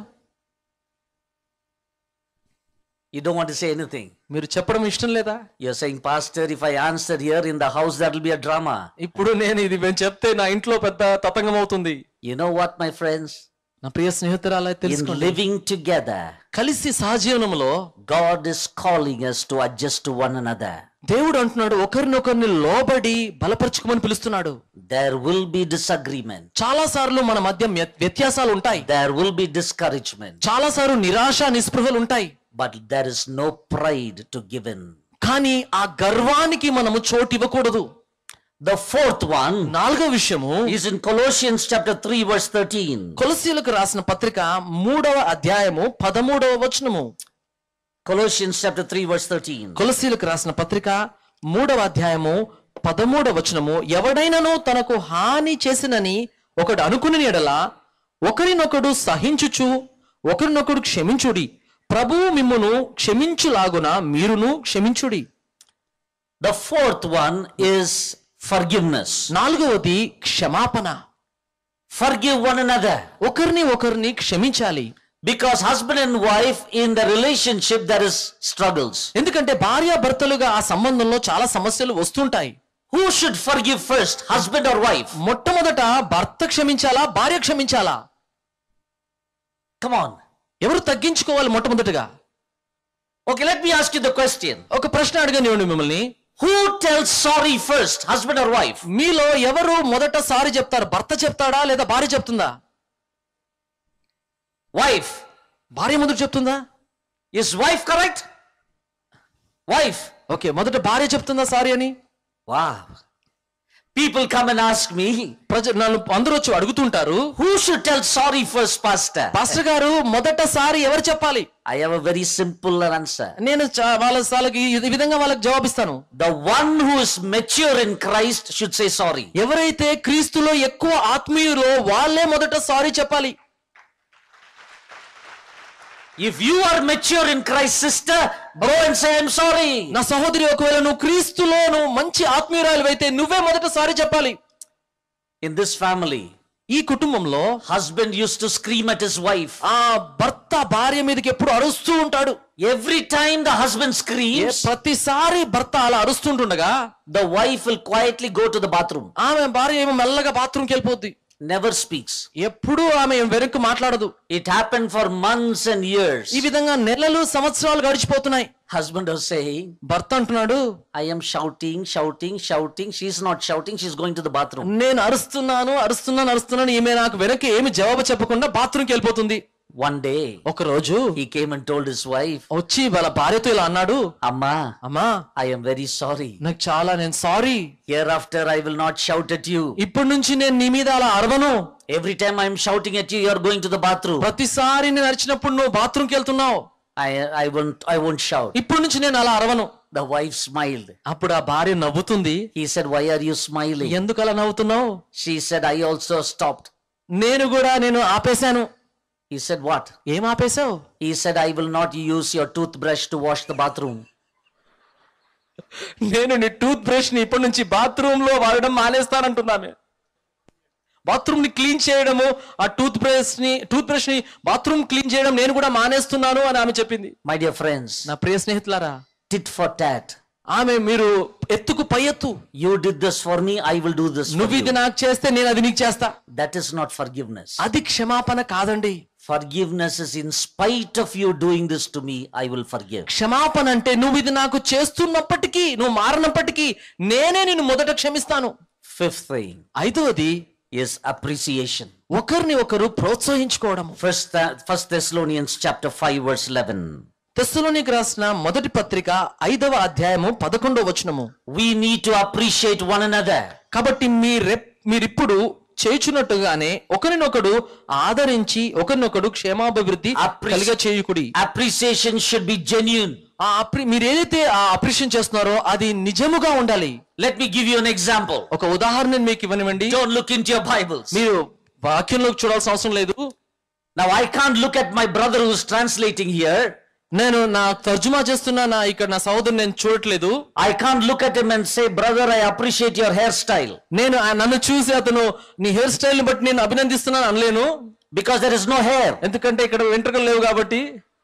You don't want to say anything. మీరు చెప్పడం ఇష్టం లేదా? You're saying, Pastor, if I answer here in the house, that will be a drama. ఇప్పుడు నేను ఇది నేను చెప్తే నా ఇంట్లో పెద్ద తతంగం అవుతుంది. You know what, my friends? నా ప్రియ స్నేహితురాలా In తెలుసుకోండి, living together, కలిసి సహజీవనంలో God is calling us to adjust to one another. దేవుడు అంటున్నాడు ఒకరినొకరిని లోబడి బలపరచుకోమని పిలుస్తున్నాడు. There will be disagreement. చాలా సార్లు మన మధ్య వ్యత్యాసాలు ఉంటాయి. There will be discouragement. చాలా సార్లు నిరాశ నిస్పృహలు ఉంటాయి. But there is no pride to give in. కానీ ఆ గర్వానికి మనము చోటు ఇవ్వకూడదు. The fourth one నాలుగో విషయము is in Colossians chapter three verse thirteen. కొలస్సీయులకు రాసిన పత్రిక మూడవ అధ్యాయము పదమూడవ వచనము. Colossians chapter three verse thirteen. కొలస్సీయులకు రాసిన పత్రిక మూడవ అధ్యాయము పదమూడవ వచనము. ఎవడైనను తనకు హాని చేసినని ఒకడు అనుకుని ఎడల ఒకరినొకడు సహించుచు ఒకరినొకడు క్షమించుడి, ప్రభువు మిమ్మును క్షమించులాగున మీరును క్షమించుడి. The fourth one is forgiveness. నాలుగవది క్షమాపణ. Forgive one another. ఒకరిని ఒకరిని క్షమించాలి. Because husband and wife in the relationship there is struggles. ఎందుకంటే భార్య భర్తలుగా ఆ సంబంధంలో చాలా సమస్యలు వస్తుంటాయి. Who should forgive first, husband or wife? మొట్టమొదట భర్త క్షమించాలా, భార్య క్షమించాలా? Come on. ఎవరు తగ్గించుకోవాలి మొట్టమొదటిగా? Okay, let me ask you the question. ఒక ప్రశ్న అడగనివ్వండి మిమ్మల్ని. Who tells sorry first, husband or wife? మీలో ఎవరు మొదట సారీ చెప్తారు? భర్త చెప్తాడా లేదా భార్య చెప్తుందా? Wife. భార్య మొదట చెప్తుందా? Is wife correct? Wife. Okay, మొదట భార్య చెప్తుందా సారీ అని? Wow. People come and ask me, ప్రజలు నన్ను అందరూ వచ్చి అడుగుతుంటారు, who should tell sorry first, pastor? Pastor గారు మొదట సారీ ఎవరు చెప్పాలి? I have a very simple answer. నేను చ- వాళ్ళ వాళ్ళకి ఈ విధంగా వాళ్ళకి జవాబిస్తాను. The one who is mature in Christ should say sorry. ఎవరైతే క్రీస్తులో ఎక్కువ ఆత్మీయులో వాళ్ళే మొదట సారీ చెప్పాలి. If you are mature in Christ, sister, go and say I'm sorry. నా సహోదరి, ఒకవేళ నువ్వు క్రీస్తులో నువ్వు మంచి ఆత్మీయురాలు అయితే నువ్వే మొదట సారీ చెప్పాలి. In this family, ఈ కుటుంబంలో husband used to scream at his wife. ఆ భర్త భార్య మీదకి ఎప్పుడు అరుస్తూ ఉంటాడు. Every time the husband A screams, ప్రతిసారి భర్త అలా అరుస్తుంటుండగా the wife will quietly go to the bathroom. ఆమె భార్య ఏమో మెల్లగా బాత్రూమ్కి వెళ్ళిపోద్ది. Never speaks. ఎప్పుడూ ఆమె వెనక్కి మాట్లాడదు. It happened for months and years. ఈ విధంగా నెలలు సంవత్సరాలు గడిచిపోతున్నాయి. Husband was saying, భర్త అంటున్నాడు, I am shouting, shouting, shouting. She's not shouting, she's going to the bathroom. నేను అరుస్తున్నాను అరుస్తున్నాను అరుస్తున్నాను ఈమె నాకు వెనక్కి ఏమి జవాబు చెప్పకుండా బాత్రూమ్కి వెళ్ళిపోతుంది. One day, ఒక రోజు he came and told his wife, వచ్చి వాళ్ళ భార్యతో ఇలా అన్నాడు, Amma, అమ్మా I am very sorry. నాకు చాలా నేను sorry, Hereafter I will not shout at you. ఇప్పటి నుంచి నేను నీ మీద అలా అరవను. Every time I am shouting at you, you are going to the bathroom. ప్రతిసారి నేను అరిచినప్పుడు నువ్వు బాత్రూమ్కి వెళ్తున్నావు. I, I won't, I won't shout. ఇప్పటి నుంచి నేను అలా అరవను. The wife smiled. అప్పుడు ఆ భార్య నవ్వుతుంది. He said, why are you smiling? ఎందుకు అలా నవ్వుతున్నావు? She said, I also stopped. నేను కూడా నేను ఆపేశాను. He said, what? ఏం ఆపేశావు? He said, I will not use your toothbrush to wash the bathroom. నేను నీ టూత్ బ్రష్ ని ఇప్పటి నుంచి బాత్రూమ్ లో వాడడం మానేస్తానంటున్నాను. బాత్రూమ్ ని క్లీన్ చేయడము, ఆ టూత్ బ్రష్ ని టూత్ బ్రష్ ని బాత్రూమ్ క్లీన్ చేయడం నేను కూడా మానేస్తున్నాను అని ఆమె చెప్పింది. My dear friends, నా ప్రియ స్నేహితులారా, tit for tat. ఆమె మీరు ఎత్తుకు పై ఎత్తు. You did this for me, I will do this for నువ్వు ఇది you. నాకు చేస్తే నేను అది నీకు చేస్తా. That is not forgiveness. అది క్షమాపణ కాదండి. Forgiveness is in spite of you doing this to me, I will forgive. క్షమాపణ అంటే నువ్వు ఇది నాకు చేస్తున్నప్పటికీ, నువ్వు మారినప్పటికీ నేనే నిన్ను మొదట క్షమిస్తాను. Fifth thing ఐదవది is appreciation. ఒకరిని ఒకరు ప్రోత్సహించుకోవడం. First, Th- First Thessalonians chapter five verse eleven. తెస్సలోనికి రాసిన మొదటి పత్రిక ఐదవ అధ్యాయము పదకొండవ వచనము. We need to appreciate one another. కాబట్టి మీరె మీరిప్పుడు చేయుచున్నట్టుగానే ఒకరినొకడు ఆదరించి ఒకరినొకడు క్షేమాభివృద్ధి Appreci- కలిగ చేయుకుడి. Appreciation should be genuine. ఆ అప్రి మీరు ఏదైతే ఆ అప్రిషియేషన్ చేస్తున్నారో అది నిజముగా ఉండాలి. Let me give you an example. ఒక ఉదాహరణ మీకు ఇవ్వనివ్వండి. Don't look into your Bibles. మీరు వాక్యంలోకి చూడాల్సిన అవసరం లేదు. Now I can't look at my brother who's translating here. నేను నా తర్జుమా చేస్తున్నా నా ఇక్కడ నా సహోదరుని నేను చూడట్లేదు. I can't look at him and say, brother, I appreciate your hairstyle. నేను ఆ- నన్ను చూసి అతను నీ హెయిర్ స్టైల్ ని బట్టి నేను అభినందిస్తున్నాను అనలేను. Because there is no hair. ఎందుకంటే ఇక్కడ వెంట్రుకలు లేవు కాబట్టి.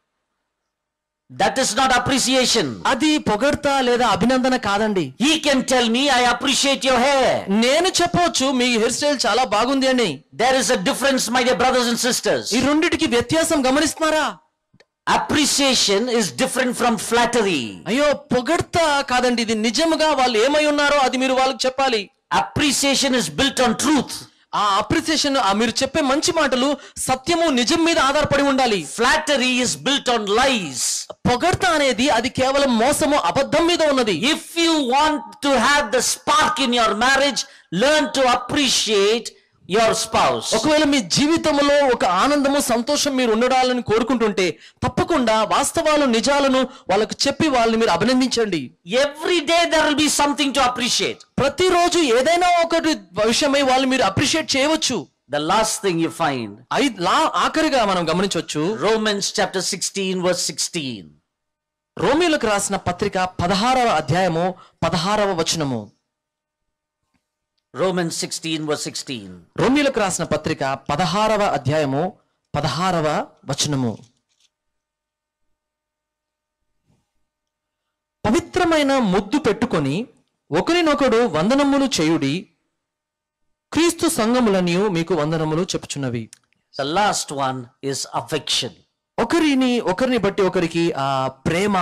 That is not appreciation. అది పొగడ్తా లేదా అభినందన కాదండి. He can tell me, I appreciate your hair. నేను చెప్పవచ్చు మీ హెయిర్ స్టైల్ చాలా బాగుంది అని. There is a difference, my dear brothers and sisters. ఈ రెండిటికి వ్యత్యాసం గమనిస్తున్నారా? Appreciation is different from flattery. అయ్యో పొగడ్తా కాదండి, ఇది నిజముగా వాళ్ళు ఏమై ఉన్నారో అది మీరు వాళ్ళకి చెప్పాలి. Appreciation is built on truth. ఆ అప్రిసియేషన్ మీరు చెప్పే మంచి మాటలు సత్యము నిజం మీద ఆధారపడి ఉండాలి. Flattery is built on lies. పొగడ్త అనేది అది కేవలం మోసము అబద్ధం మీద ఉన్నది. If you want to have the spark in your marriage, learn to appreciate your spouse. ఒకవేళ మీ జీవితంలో ఒక ఆనందము సంతోషం మీరు ఉండడాలని కోరుకుంటుంటే తప్పకుండా వాస్తవాలు నిజాలను వాళ్ళకు చెప్పి వాళ్ళని మీరు అభినందించండి. Every day there will be something to appreciate. ప్రతిరోజు ఏదైనా ఒకటి విషయమై వాళ్ళు మీరు అప్రిషియేట్ చేయవచ్చు. The last thing you find, ఐ- లా ఆఖరిగా మనం గమనించవచ్చు Romans chapter sixteen verse sixteen. రోమీయులకు రాసిన పత్రిక పదహారవ అధ్యాయము పదహారవ వచనము. Romans sixteen verse sixteen. రోమీయులకు రాసిన పత్రిక పదహారవ అధ్యాయము పదహారవ వచనము. పవిత్రమైన ముద్దు పెట్టుకొని ఒకరినొకడు వందనములు చేయుడి, క్రీస్తు సంఘములనియు మీకు వందనములు చెప్పుచున్నవి. The last one is affection. ఒకరిని ఒకరిని బట్టి ఒకరికి ఆ ప్రేమ,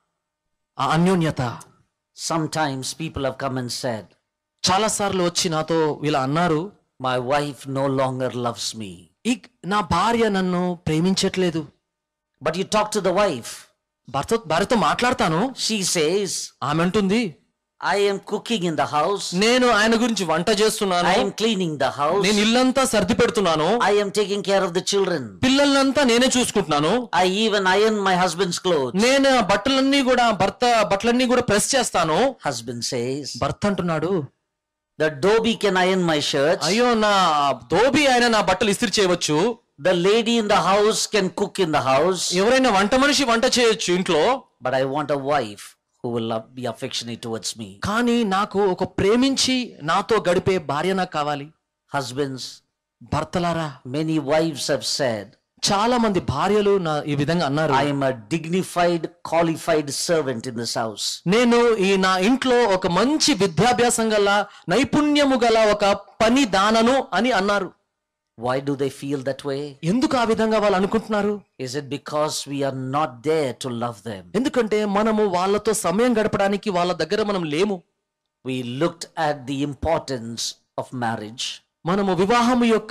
ఆ అన్యోన్యత. Sometimes people have come and said, చాలా సార్లు వచ్చి నాతో ఇలా అన్నారు, my wife no longer loves me. ఈ నా భార్య నన్ను ప్రేమించట్లేదు. But you talk to the wife. భర్త భార్యతో మాట్లాడతాను, She says, ఆమె అంటుంది, I am cooking in the house. నేను ఆయన గురించి వంట చేస్తున్నాను, I am cleaning the house. నేను ఇల్లంతా సర్ది పెడుతున్నాను, I am taking care of the children. పిల్లలంతా నేనే చూసుకుంటున్నాను, I even iron my husband's clothes. నేను ఆ బట్టలన్నీ కూడా భర్త బట్టలన్నీ కూడా ప్రెస్ చేస్తాను. Husband says, భర్త అంటున్నాడు, the dhobi can iron my shirts. అయ్యో నా దోబి ఆయన నా బట్టలు ఇస్త్రీ చేయవచ్చు, The lady in the house can cook in the house. ఎవరైనా వంట మనిషి వంట చేయొచ్చు ఇంట్లో, But I want a wife who will love, be affectionate towards me. కానీ నాకు ఒక ప్రేమించి నాతో గడిపే భార్య నాకు కావాలి. Husbands, భర్తలారా, many wives have said, చాలా మంది భార్యలు నా ఈ విధంగా అన్నారు, I am a dignified, qualified servant in this house. నేను ఈ నా ఇంట్లో ఒక మంచి విద్యాభ్యాసం గల నైపుణ్యము గల ఒక పని దానను అని అన్నారు. Why do they feel that way? ఎందుకు ఆ విధంగా వాళ్ళు అనుకుంటున్నారు? Is it because we are not there to love them? ఎందుకంటే మనము వాళ్ళతో సమయం గడపడానికి వాళ్ళ దగ్గర మనం లేము. We looked at the importance of marriage. మనము వివాహము యొక్క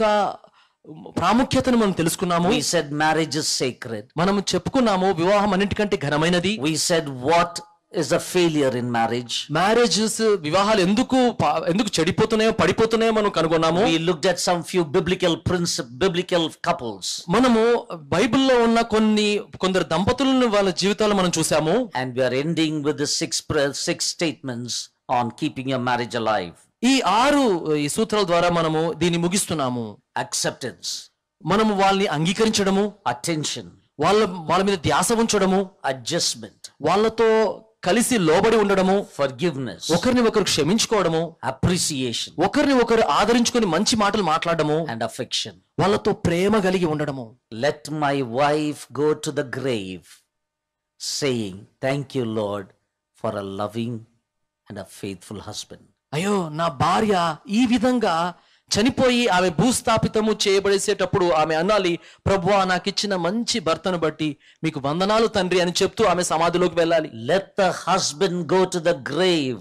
ప్రాముఖ్యతను మనం తెలుసుకున్నాము. We said marriage is sacred. మనము చెప్పుకున్నాము వివాహం అన్నిటికంటే ఘనమైనది. We said what is a failure in marriage. Marriages వివాహాలు ఎందుకు పా- ఎందుకు చెడిపోతున్నాయో పడిపోతున్నాయో మనం కనుగొన్నాము. We looked at some few biblical principles, biblical couples. మనము బైబిల్లో ఉన్న కొన్ని కొందరు దంపతులను వాళ్ళ జీవితాలు మనం చూసాము. And we are ending with the six, pra- six statements on keeping your marriage alive. ఈ ఆరు ఈ సూత్రాల ద్వారా మనము దీన్ని ముగిస్తున్నాము. Acceptance, మనము వాళ్ళని అంగీకరించడము, attention, వాళ్ళ వాళ్ళ మీద ధ్యాస ఉంచడము, adjustment, వాళ్ళతో కలిసి లోబడి ఉండడము, forgiveness, ఒకరిని ఒకరు క్షమించుకోవడము, appreciation, ఒకరిని ఒకరు ఆదరించుకొని మంచి మాటలు మాట్లాడము, and affection. వాళ్ళతో ప్రేమ కలిగి ఉండడము. Let my wife go to the grave saying, thank you, Lord, for a loving and a faithful husband. అయ్యో నా భార్య ఈ విధంగా చనిపోయి ఆమె భూస్థాపితము చేయబడేసేటప్పుడు ఆమె అనాలి, ప్రభువా నాకు ఇచ్చిన మంచి భర్తను బట్టి మీకు వందనాలు తండ్రి అని చెప్తూ ఆమె సమాధిలోకి వెళ్ళాలి. Let the husband go to the grave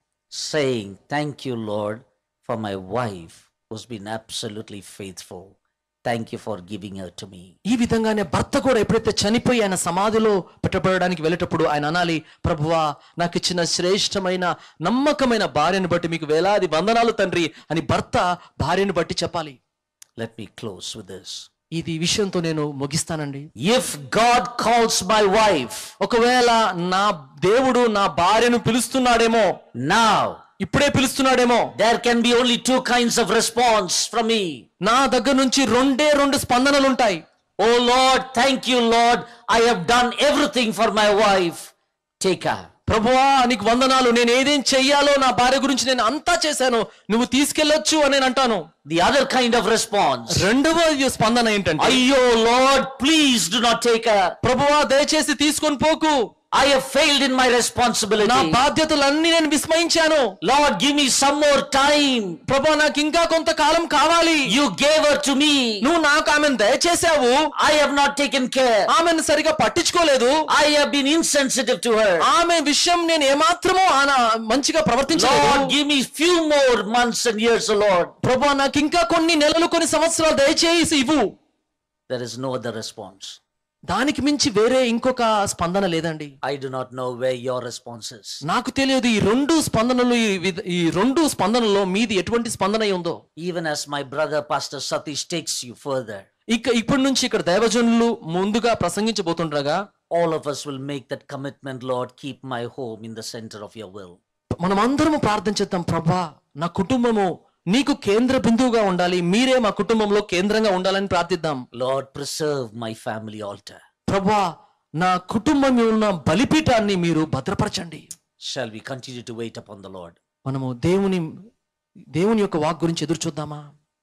saying, thank you Lord for my wife who's been absolutely faithful. Thank you for giving her to me. ఈ విధంగానే భర్త కూడా ఎప్పుడైతే చనిపోయి ఆయన సమాధిలో పెట్టబడడానికి వెళ్ళేటప్పుడు ఆయన అనాలి, ప్రభువా నాకు ఇచ్చిన శ్రేష్టమైన నమ్మకమైన భార్యను బట్టి మీకు వేలాది వందనాలు తండ్రి అని భర్త భార్యను బట్టి చెప్పాలి. Let me close with this. ఇది విషయంతో నేను ముగిస్తానండి. If God calls my wife, ఒకవేళ నా దేవుడు నా భార్యను పిలుస్తున్నాడేమో, now ఇప్పుడే పిలుస్తున్నాడేమో, there can be only two kinds of response from me. నా దగ్గర నుంచి రెండే రెండు స్పందనలు ఉంటాయి. Oh Lord, thank you Lord, I have done everything for my wife. Take her. ప్రభువా నీకు వందనాలు, నేను ఏదేం చెయ్యాలో నా భార్య గురించి నేను అంతా చేశాను, నువ్వు తీసుకెళ్ళొచ్చు అని నేను అంటాను. The other kind of response, రెండవ స్పందన ఏంటంటే, అయ్యో Lord, please do not take her. ప్రభువా దయచేసి తీసుకొని పోకు, I have failed in my responsibility. నా బాధ్యతలన్నీ నేను విస్మరించాను. Lord, give me some more time. ప్రభువా నాకు ఇంకా కొంతకాలం కావాలి. You gave her to me. నువ్వు నాకు ఆమెను దయచేశావు, I have not taken care. ఆమెను సరిగా పట్టించుకోలేదు, I have been insensitive to her. ఆమె విషయం నేను ఏమాత్రమూ ఆన- మంచిగా ప్రవర్తించలేదు. Lord, give me few more months and years, O Lord. ప్రభువా నాకు ఇంకా కొన్ని నెలలు కొన్ని సంవత్సరాలు దయచేసి ఇవ్వు. There is no other response. దానికి మించి వేరే ఇంకొక స్పందన లేదండి. I do not know where your response is. నాకు తెలియదు ఈ రెండు స్పందనలు ఈ విధ- ఈ రెండు స్పందనలో మీది ఎటువంటి స్పందన అయి ఉందో. Even as my brother Pastor Satish takes you further, ఇక ఇప్పటి నుంచి ఇక్కడ దైవజనులు ముందుగా ప్రసంగించబోతుండగా all of us will make that commitment. Lord, keep my home in the center of your will. మనం అందరము ప్రార్థన చేద్దాం, ప్రభా నా కుటుంబము నీకు కేంద్ర బిందువుగా ఉండాలి, మీరే మా కుటుంబంలో కేంద్రంగా ఉండాలని ప్రార్థిద్దాం. Lord, preserve my family altar. ప్రభా నా కుటుంబం ఉన్న బలిపీఠాన్ని మీరు భద్రపరచండి. Shall we continue to wait upon the Lord? మనము దేవుని దేవుని యొక్క వాక్ గురించి ఎదురు చూద్దామా?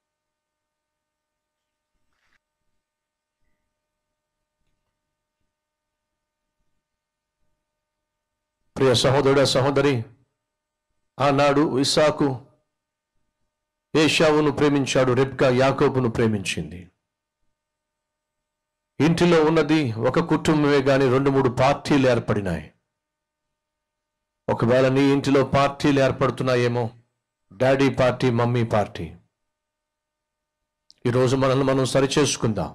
ప్రియ సహోదరుడ సహోదరి, ఆనాడు ఇస్సాకు ఏశావును ప్రేమించాడు, రెబ్కా యాకోబును ప్రేమించింది. ఇంటిలో ఉన్నది ఒక కుటుంబమే గాని రెండు మూడు పార్టీలు ఏర్పడినాయి. ఒకవేళ నీ ఇంటిలో పార్టీలు ఏర్పడుతున్నాయేమో, డాడీ పార్టీ, మమ్మీ పార్టీ. ఈరోజు మనల్ని మనం సరిచేసుకుందాం.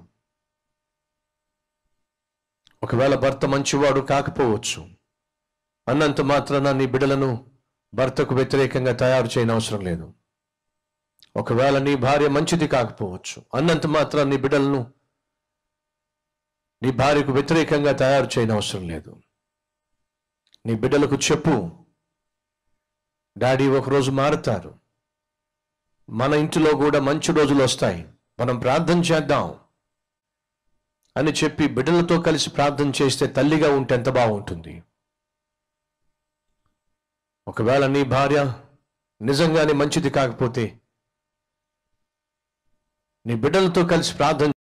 ఒకవేళ భర్త మంచివాడు కాకపోవచ్చు, అన్నంత మాత్రాన నీ బిడ్డలను భర్తకు వ్యతిరేకంగా తయారు చేయని అవసరం లేదు. ఒకవేళ నీ భార్య మంచిది కాకపోవచ్చు, అన్నంత మాత్రం నీ బిడ్డలను నీ భార్యకు వ్యతిరేకంగా తయారు చేయని అవసరం లేదు. నీ బిడ్డలకు చెప్పు, డాడీ ఒకరోజు మారుతారు, మన ఇంటిలో కూడా మంచి రోజులు వస్తాయి, మనం ప్రార్థన చేద్దాం అని చెప్పి బిడ్డలతో కలిసి ప్రార్థన చేస్తే తల్లిగా ఉంటే ఎంత బాగుంటుంది. ఒకవేళ నీ భార్య నిజంగానే మంచిది కాకపోతే నీ బిడ్డలతో కలిసి ప్రార్థన